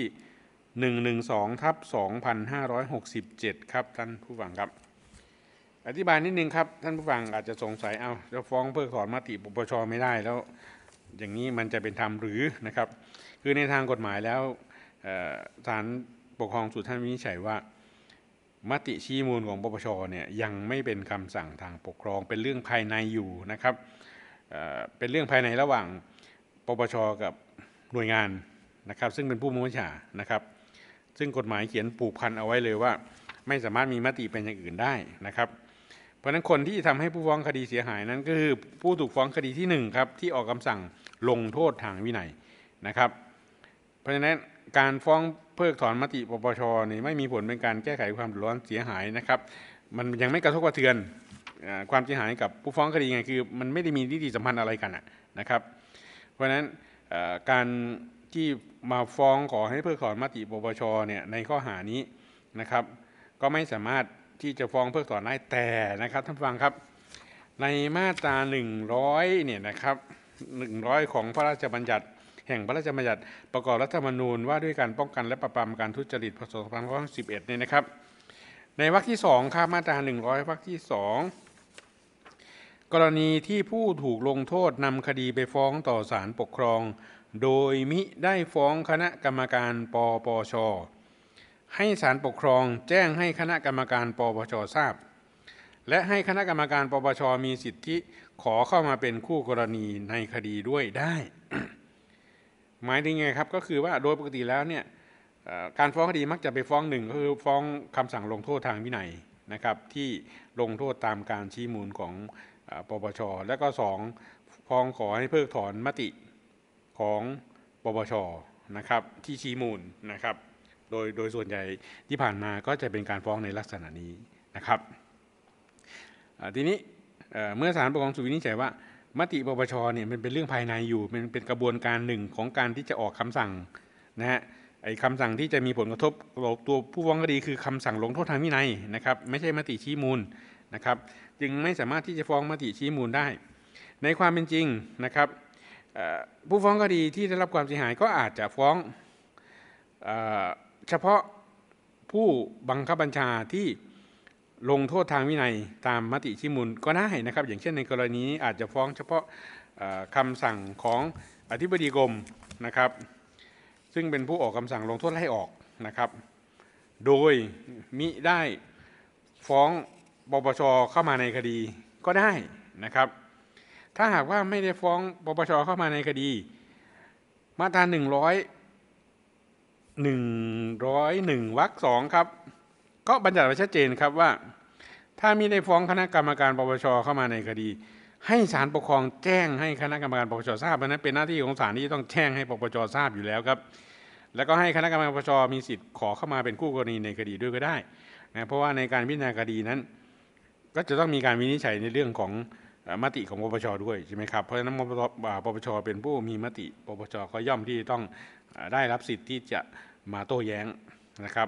112/2567ครับท่านผู้ฟังครับอธิบายนิดนึงครับท่านผู้ฟังอาจจะสงสัยจะฟ้องเพิกถอนมติปปชไม่ได้แล้วอย่างนี้มันจะเป็นธรรมหรือนะครับคือในทางกฎหมายแล้วศาลปกครองสูงท่านวินิจฉัยว่ามติชี้มูลของปปชเนี่ยยังไม่เป็นคำสั่งทางปกครองเป็นเรื่องภายในอยู่นะครับเป็นเรื่องภายในระหว่างปปชกับหน่วยงานนะครับซึ่งเป็นผู้บังคับบัญชานะครับซึ่งกฎหมายเขียนผูกพันเอาไว้เลยว่าไม่สามารถมีมติเป็นอย่างอื่นได้นะครับเพราะฉะนั้นคนที่ทำให้ผู้ฟ้องคดีเสียหายนั้นก็คือผู้ถูกฟ้องคดีที่1ครับที่ออกคำสั่งลงโทษทางวินัยนะครับเพราะฉะนั้นการฟ้องเพิกถอนมติปปชนี่ไม่มีผลเป็นการแก้ไขความเดือดร้อนเสียหายนะครับมันยังไม่กระทบกระเทือนความเสียหายกับผู้ฟ้องคดีไงคือมันไม่ได้มีนิติสัมพันธ์อะไรกันนะครับเพราะฉะนั้นการที่มาฟ้องขอให้เพิกถอนมติปปชเนี่ยในข้อหานี้นะครับก็ไม่สามารถที่จะฟ้องเพิกถอนได้แต่นะครับท่านฟังครับในมาตรา100เนี่ยนะครับ100ของพระราชบัญญัติแห่งพระราชบัญญัติประกอบรัฐธรรมนูญว่าด้วยการป้องกันและปราบปรามการทุจริตพ.ศ. 2511เนี่ยนะครับในวรรคที่2ครับมาตรา100วรรคที่2กรณีที่ผู้ถูกลงโทษนำคดีไปฟ้องต่อศาลปกครองโดยมิได้ฟ้องคณะกรรมการปปชให้ศาลปกครองแจ้งให้คณะกรรมการปปชทราบและให้คณะกรรมการปปชมีสิทธิขอเข้ามาเป็นคู่กรณีในคดีด้วยได้ หมายถึงไงครับก็คือว่าโดยปกติแล้วเนี่ยการฟ้องคดีมักจะไปฟ้อง1ก็คือฟ้องคำสั่งลงโทษทางวินัยนะครับที่ลงโทษตามการชี้มูลของปปชและก็2ฟ้องขอให้เพิกถอนมติของปปชนะครับที่ชี้มูลนะครับโดยส่วนใหญ่ที่ผ่านมาก็จะเป็นการฟ้องในลักษณะนี้นะครับทีนี้เมื่อศาลปกครองสูงวินิจฉัยว่ามติปปชเนี่ยมันเป็นเรื่องภายในอยู่มันเป็นกระบวนการหนึ่งของการที่จะออกคำสั่งนะฮะไอ้คำสั่งที่จะมีผลกระทบตัวผู้ฟ้องคดีคือคำสั่งลงโทษทางวินัยนะครับไม่ใช่มติชี้มูลนะครับจึงไม่สามารถที่จะฟ้องมติชี้มูลได้ในความเป็นจริงนะครับผู้ฟ้องคดีที่ได้รับความเสียหายก็อาจจะฟ้องเฉพาะผู้บังคับบัญชาที่ลงโทษทางวินัยตามมติชี้มูลก็ได้นะครับอย่างเช่นในกรณีนี้อาจจะฟ้องเฉพาะคำสั่งของอธิบดีกรมนะครับซึ่งเป็นผู้ออกคำสั่งลงโทษไล่ออกนะครับโดยมิได้ฟ้องปปชเข้ามาในคดีก็ได้นะครับถ้าหากว่าไม่ได้ฟ้องปปชเข้ามาในคดีมาตรา101วรรค2ครับก็บัญญัติไว้ชัดเจนครับว่าถ้ามิได้ฟ้องคณะกรรมการปปชเข้ามาในคดีให้ศาลปกครองแจ้งให้คณะกรรมการปปชทราบเพราะนั้นเป็นหน้าที่ของศาลที่ต้องแจ้งให้ปปชทราบอยู่แล้วครับแล้วก็ให้คณะกรรมการปปชมีสิทธิ์ขอเข้ามาเป็นคู่กรณีในคดีด้วยก็ได้นะเพราะว่าในการพิจารณาคดีนั้นก็จะต้องมีการวินิจฉัยในเรื่องของมติของปปชด้วยใช่ไหมครับเพราะฉะนั้นปปชเป็นผู้มีมติปปชก็ย่อมที่ต้องได้รับสิทธิ์ที่จะมาโต้แย้งนะครับ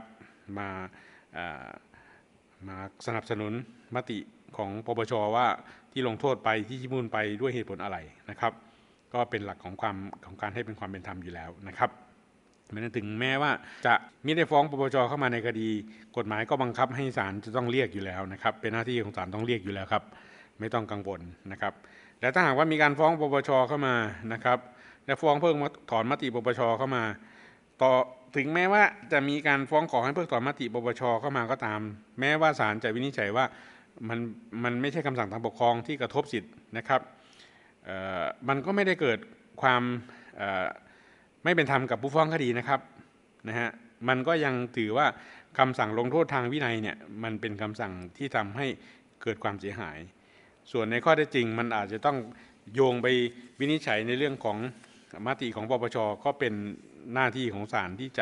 มาสนับสนุนมติของปปชว่าที่ลงโทษไปที่ชี้มูลไปด้วยเหตุผลอะไรนะครับก็เป็นหลักของการให้เป็นความเป็นธรรมอยู่แล้วนะครับไม่ถึงแม้ว่าจะมิได้ฟ้องปปชเข้ามาในคดีกฎหมายก็บังคับให้ศาลจะต้องเรียกอยู่แล้วนะครับเป็นหน้าที่ของศาลต้องเรียกอยู่แล้วครับไม่ต้องกังวลนะครับแต่ถ้าหากว่ามีการฟ้องปปชเข้ามานะครับและฟ้องเพิกถอนมติปปชเข้ามาต่อถึงแม้ว่าจะมีการฟ้องขอให้เพิกถอนมติปปชเข้ามาก็ตามแม้ว่าศาลจะวินิจฉัยว่ามันไม่ใช่คำสั่งทางปกครองที่กระทบสิทธิ์นะครับมันก็ไม่ได้เกิดความไม่เป็นธรรมกับผู้ฟ้องคดีนะครับนะฮะมันก็ยังถือว่าคำสั่งลงโทษทางวินัยเนี่ยมันเป็นคำสั่งที่ทำให้เกิดความเสียหายส่วนในข้อเท็จจริงมันอาจจะต้องโยงไปวินิจฉัยในเรื่องของมติของปปชก็เป็นหน้าที่ของศาลที่จะ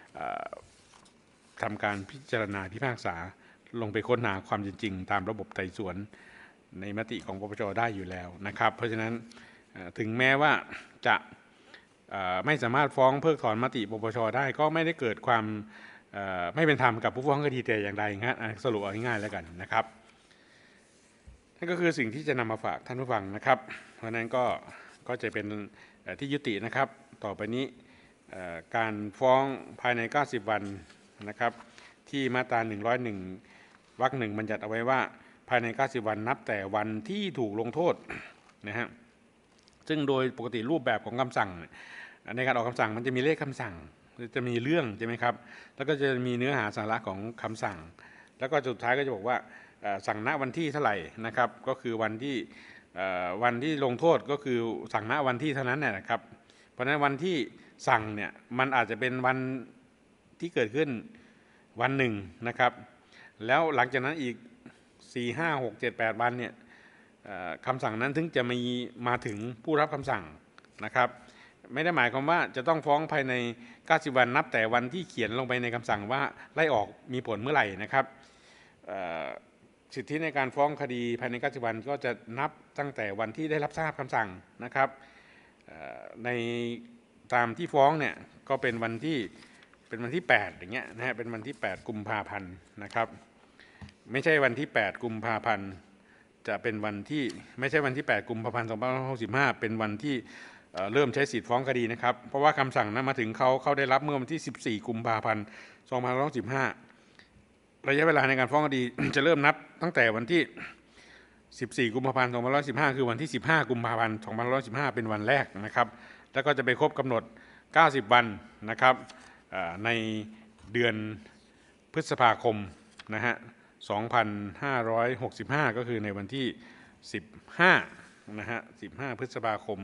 ทำการพิจารณาพิพากษาลงไปค้นหาความจริงตามระบบไต่สวนในมติของปปชได้อยู่แล้วนะครับเพราะฉะนั้นถึงแม้ว่าจะไม่สามารถฟ้องเพิกถอนมติปปชได้ก็ไม่ได้เกิดความไม่เป็นธรรมกับผู้ฟ้องคดีแต่อย่างใดนะสรุปเอาง่ายๆแล้วกันนะครับนั่นก็คือสิ่งที่จะนำมาฝากท่านผู้ฟังนะครับเพราะนั้นก็จะเป็นที่ยุตินะครับต่อไปนี้การฟ้องภายใน90วันนะครับที่มาตรา101วรรค 1บัญญัติเอาไว้ว่าภายใน90วันนับแต่วันที่ถูกลงโทษนะฮะซึ่งโดยปกติรูปแบบของคำสั่งในการออกคำสั่งมันจะมีเลขคำสั่งจะมีเรื่องใช่ไหมครับแล้วก็จะมีเนื้อหาสาระของคำสั่งแล้วก็สุดท้ายก็จะบอกว่าสั่งณวันที่เท่าไหร่นะครับก็คือวันที่ลงโทษก็คือสั่งณวันที่เท่านั้นนะครับเพราะฉะนั้นวันที่สั่งเนี่ยมันอาจจะเป็นวันที่เกิดขึ้นวันหนึ่งนะครับแล้วหลังจากนั้นอีก4 5 6 7 8วันเนี่ยคำสั่งนั้นถึงจะมาถึงผู้รับคำสั่งนะครับไม่ได้หมายความว่าจะต้องฟ้องภายใน90วันนับแต่วันที่เขียนลงไปในคำสั่งว่าไล่ออกมีผลเมื่อไหร่นะครับสิทธิในการฟ้องคดีภายใน90วันก็จะนับตั้งแต่วันที่ได้รับทราบคำสั่งนะครับในตามที่ฟ้องเนี่ยก็เป็นวันที่8อย่างเงี้ยนะฮะเป็นวันที่8กุมภาพันธ์นะครับไม่ใช่วันที่8กุมภาพันธ์จะเป็นวันที่ไม่ใช่วันที่8กุมภาพันธ์2565เป็นวันที่เริ่มใช้สิทธิฟ้องคดีนะครับเพราะว่าคำสั่งนั้นมาถึงเขาได้รับเมื่อวันที่14กุมภาพันธ์2565ระยะเวลาในการฟ้องคดี จะเริ่มนับตั้งแต่วันที่14กุมภาพันธ์2515คือวันที่15กุมภาพันธ์2515เป็นวันแรกนะครับแล้วก็จะไปครบกำหนด90วันนะครับในเดือนพฤษภาคมนะฮะ2565ก็คือในวันที่15นะฮะ15พฤษภาคม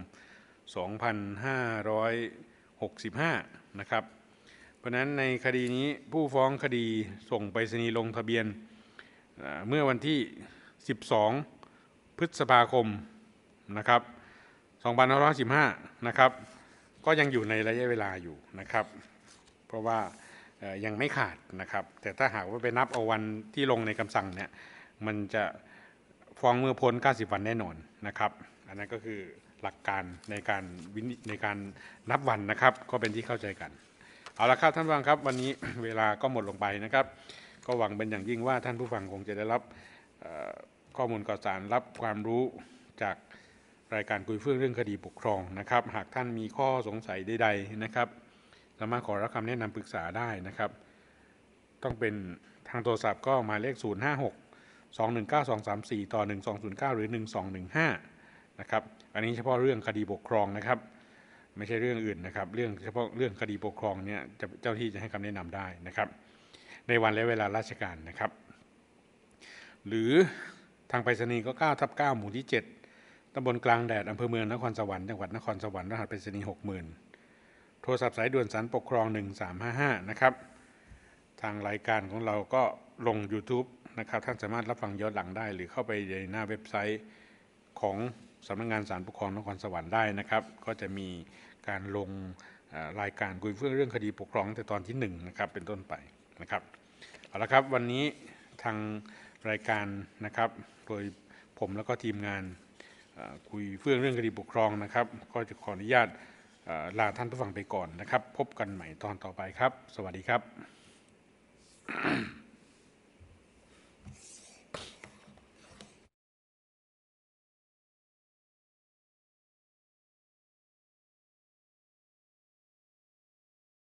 2565นะครับเพราะฉะนั้นในคดีนี้ผู้ฟ้องคดีส่งไปรษณีย์ลงทะเบียนเมื่อวันที่12พฤษภาคมนะครับ2515นะครับก็ยังอยู่ในระยะเวลาอยู่นะครับเพราะว่ายังไม่ขาดนะครับแต่ถ้าหากว่าไปนับเอาวันที่ลงในคำสั่งเนี่ยมันจะฟ้องเมื่อพ้น90วันแน่นอนนะครับอันนั้นก็คือหลักการในการนับวันนะครับก็เป็นที่เข้าใจกันเอาละครับท่านผู้ฟังครับวันนี้เวลาก็หมดลงไปนะครับก็หวังเป็นอย่างยิ่งว่าท่านผู้ฟังคงจะได้รับข้อมูลข่าวสารรับความรู้จากรายการคุยเรื่องคดีปกครองนะครับหากท่านมีข้อสงสัยใดๆนะครับสามารถขอรับคำแนะนำปรึกษาได้นะครับต้องเป็นทางโทรศัพท์ก็หมายเลข056-219-234ต่อ1209หรือ1215นะครับอันนี้เฉพาะเรื่องคดีปกครองนะครับไม่ใช่เรื่องอื่นนะครับเฉพาะเรื่องคดีปกครองเนี่ยเจ้าที่จะให้คำแนะนำได้นะครับในวันและเวลาราชการนะครับหรือทางไปรษณีย์ก็9/9หมู่ที่7ตำบลกลางแดดอำเภอเมืองนครสวรรค์จังหวัดนครสวรรค์รหัสไปรษณีย์60,000โทรศัพท์สายด่วนศาลปกครอง1355นะครับทางรายการของเราก็ลง YouTube นะครับท่านสามารถรับฟังย้อนหลังได้หรือเข้าไปในหน้าเว็บไซต์ของสำนักงานศาลปกครองนครสวรรค์ได้นะครับก็จะมีการลงรายการคุยเรื่องคดีปกครองแต่ตอนที่1นะครับเป็นต้นไปนะครับเอาละครับวันนี้ทางรายการนะครับโดยผมแล้วก็ทีมงานคุยเรื่องคดีปกครองนะครับก็จะขออนุญาตลาท่านผู้ฟังไปก่อนนะครับพบกันใหม่ตอนต่อไปครับสวัสดีครับ